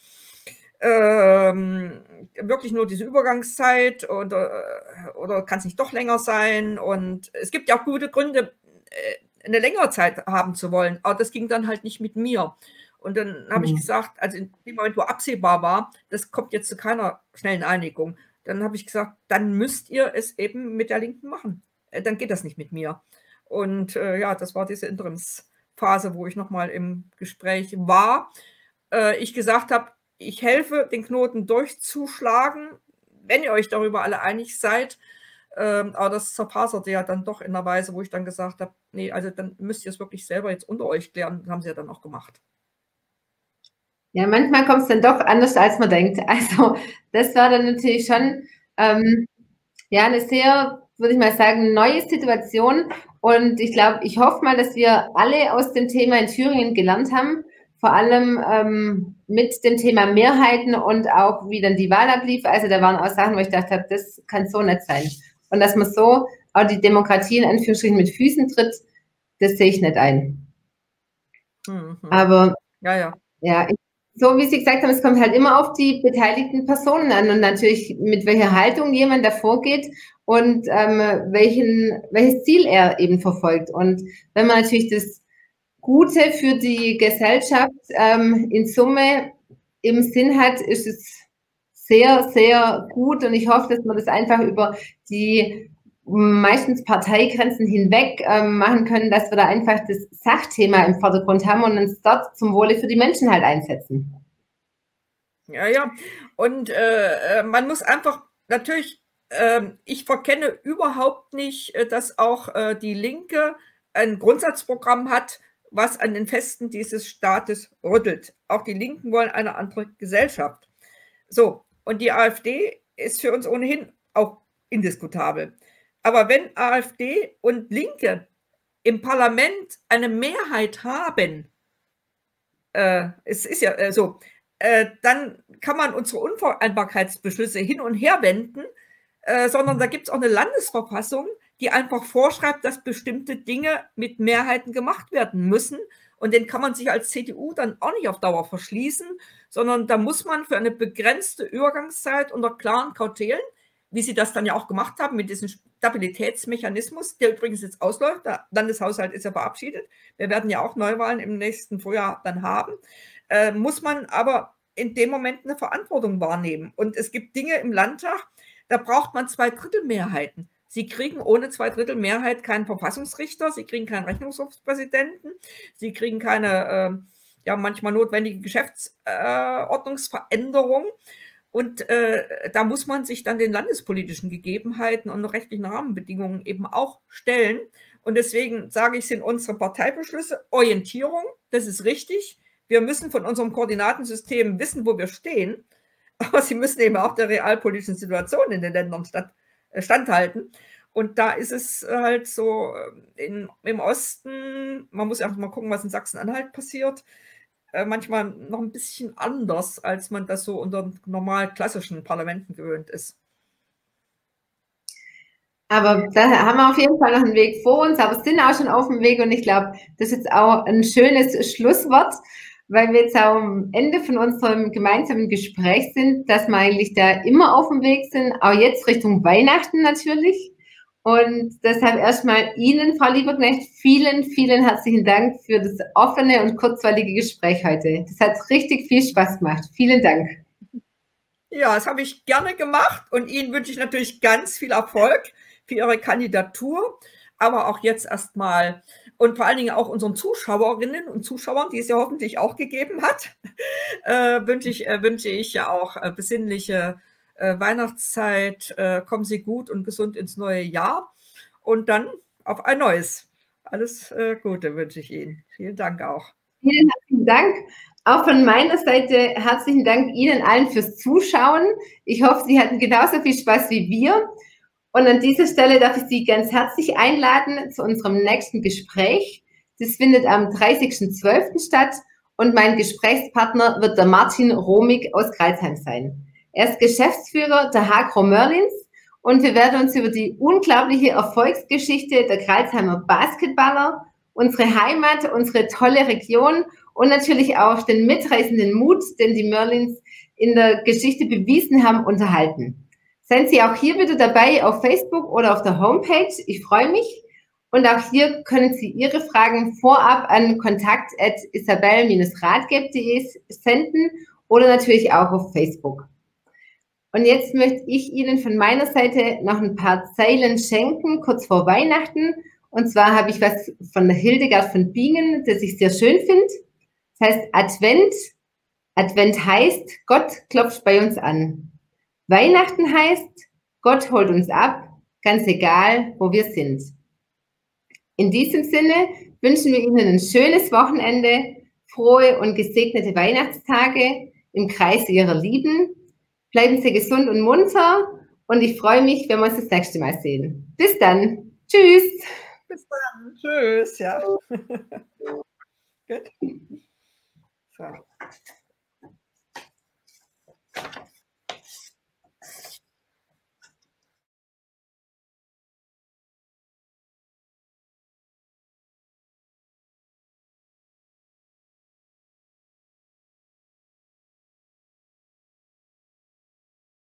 wirklich nur diese Übergangszeit oder kann es nicht doch länger sein? Und es gibt ja auch gute Gründe, eine längere Zeit haben zu wollen, aber das ging dann halt nicht mit mir. Und dann habe ich gesagt, also in dem Moment, wo absehbar war, das kommt jetzt zu keiner schnellen Einigung, dann habe ich gesagt, dann müsst ihr es eben mit der Linken machen. Dann geht das nicht mit mir. Und ja, das war diese Interimsphase, wo ich nochmal im Gespräch war. Ich gesagt habe, ich helfe, den Knoten durchzuschlagen, wenn ihr euch darüber alle einig seid. Aber das zerfaserte ja dann doch in einer Weise, wo ich dann gesagt habe, nee, also dann müsst ihr es wirklich selber jetzt unter euch klären. Das haben sie ja dann auch gemacht. Ja, manchmal kommt es dann doch anders, als man denkt. Also das war dann natürlich schon ja eine sehr, würde ich mal sagen, neue Situation. Und ich glaube, ich hoffe mal, dass wir alle aus dem Thema in Thüringen gelernt haben, vor allem mit dem Thema Mehrheiten und auch wie dann die Wahl ablief. Also da waren auch Sachen, wo ich dachte, das kann so nicht sein. Und dass man so auch die Demokratie in Anführungsstrichen mit Füßen tritt, das sehe ich nicht ein. Aber ja, so wie Sie gesagt haben, es kommt halt immer auf die beteiligten Personen an und natürlich mit welcher Haltung jemand davor geht und welches Ziel er eben verfolgt. Und wenn man natürlich das Gute für die Gesellschaft in Summe im Sinn hat, ist es sehr, sehr gut und ich hoffe, dass man das einfach über die meistens Parteigrenzen hinweg machen können, dass wir da einfach das Sachthema im Vordergrund haben und uns dort zum Wohle für die Menschen halt einsetzen. Ja, ja. Und man muss einfach natürlich, ich verkenne überhaupt nicht, dass auch die Linke ein Grundsatzprogramm hat, was an den Festen dieses Staates rüttelt. Auch die Linken wollen eine andere Gesellschaft. So, und die AfD ist für uns ohnehin auch indiskutabel. Aber wenn AfD und Linke im Parlament eine Mehrheit haben, es ist ja so, dann kann man unsere Unvereinbarkeitsbeschlüsse hin und her wenden, sondern da gibt es auch eine Landesverfassung, die einfach vorschreibt, dass bestimmte Dinge mit Mehrheiten gemacht werden müssen. Und den kann man sich als CDU dann auch nicht auf Dauer verschließen, sondern da muss man für eine begrenzte Übergangszeit unter klaren Kautelen, wie sie das dann ja auch gemacht haben mit diesem Stabilitätsmechanismus, der übrigens jetzt ausläuft, der Landeshaushalt ist ja verabschiedet, wir werden ja auch Neuwahlen im nächsten Frühjahr dann haben, muss man aber in dem Moment eine Verantwortung wahrnehmen. Und es gibt Dinge im Landtag, da braucht man 2/3 Mehrheiten. Sie kriegen ohne 2/3 Mehrheit keinen Verfassungsrichter, Sie kriegen keinen Rechnungshofpräsidenten, Sie kriegen keine ja, manchmal notwendige Geschäftsordnungsveränderung. Und da muss man sich dann den landespolitischen Gegebenheiten und rechtlichen Rahmenbedingungen eben auch stellen. Und deswegen sage ich, sind unsere Parteibeschlüsse Orientierung, das ist richtig. Wir müssen von unserem Koordinatensystem wissen, wo wir stehen, aber sie müssen eben auch der realpolitischen Situation in den Ländern standhalten. Und da ist es halt so, im Osten, man muss ja auch mal gucken, was in Sachsen-Anhalt passiert, manchmal noch ein bisschen anders, als man das so unter normal klassischen Parlamenten gewöhnt ist. Aber da haben wir auf jeden Fall noch einen Weg vor uns, aber sind auch schon auf dem Weg und ich glaube, das ist jetzt auch ein schönes Schlusswort, weil wir jetzt auch am Ende von unserem gemeinsamen Gespräch sind, dass wir eigentlich da immer auf dem Weg sind, auch jetzt Richtung Weihnachten natürlich. Und deshalb erstmal Ihnen, Frau Lieberknecht, vielen, vielen herzlichen Dank für das offene und kurzweilige Gespräch heute. Das hat richtig viel Spaß gemacht. Vielen Dank. Ja, das habe ich gerne gemacht und Ihnen wünsche ich natürlich ganz viel Erfolg für Ihre Kandidatur, aber auch jetzt erstmal und vor allen Dingen auch unseren Zuschauerinnen und Zuschauern, die es ja hoffentlich auch gegeben hat, wünsche ich ja auch besinnliche Weihnachtszeit. Kommen Sie gut und gesund ins neue Jahr und dann auf ein neues. Alles Gute wünsche ich Ihnen. Vielen Dank auch. Vielen herzlichen Dank. Auch von meiner Seite herzlichen Dank Ihnen allen fürs Zuschauen. Ich hoffe, Sie hatten genauso viel Spaß wie wir. Und an dieser Stelle darf ich Sie ganz herzlich einladen zu unserem nächsten Gespräch. Das findet am 30.12. statt und mein Gesprächspartner wird der Martin Romig aus Crailsheim sein. Er ist Geschäftsführer der Hagro Merlins und wir werden uns über die unglaubliche Erfolgsgeschichte der Crailsheimer Basketballer, unsere Heimat, unsere tolle Region und natürlich auch den mitreißenden Mut, den die Merlins in der Geschichte bewiesen haben, unterhalten. Seien Sie auch hier wieder dabei auf Facebook oder auf der Homepage. Ich freue mich. Und auch hier können Sie Ihre Fragen vorab an kontakt@isabel-ratgeber.de senden oder natürlich auch auf Facebook. Und jetzt möchte ich Ihnen von meiner Seite noch ein paar Zeilen schenken, kurz vor Weihnachten. Und zwar habe ich was von der Hildegard von Bingen, das ich sehr schön finde. Das heißt Advent. Advent heißt, Gott klopft bei uns an. Weihnachten heißt, Gott holt uns ab, ganz egal, wo wir sind. In diesem Sinne wünschen wir Ihnen ein schönes Wochenende, frohe und gesegnete Weihnachtstage im Kreis Ihrer Lieben. Bleiben Sie gesund und munter und ich freue mich, wenn wir uns das nächste Mal sehen. Bis dann. Tschüss. Bis dann. Tschüss. Ja. Gut. So.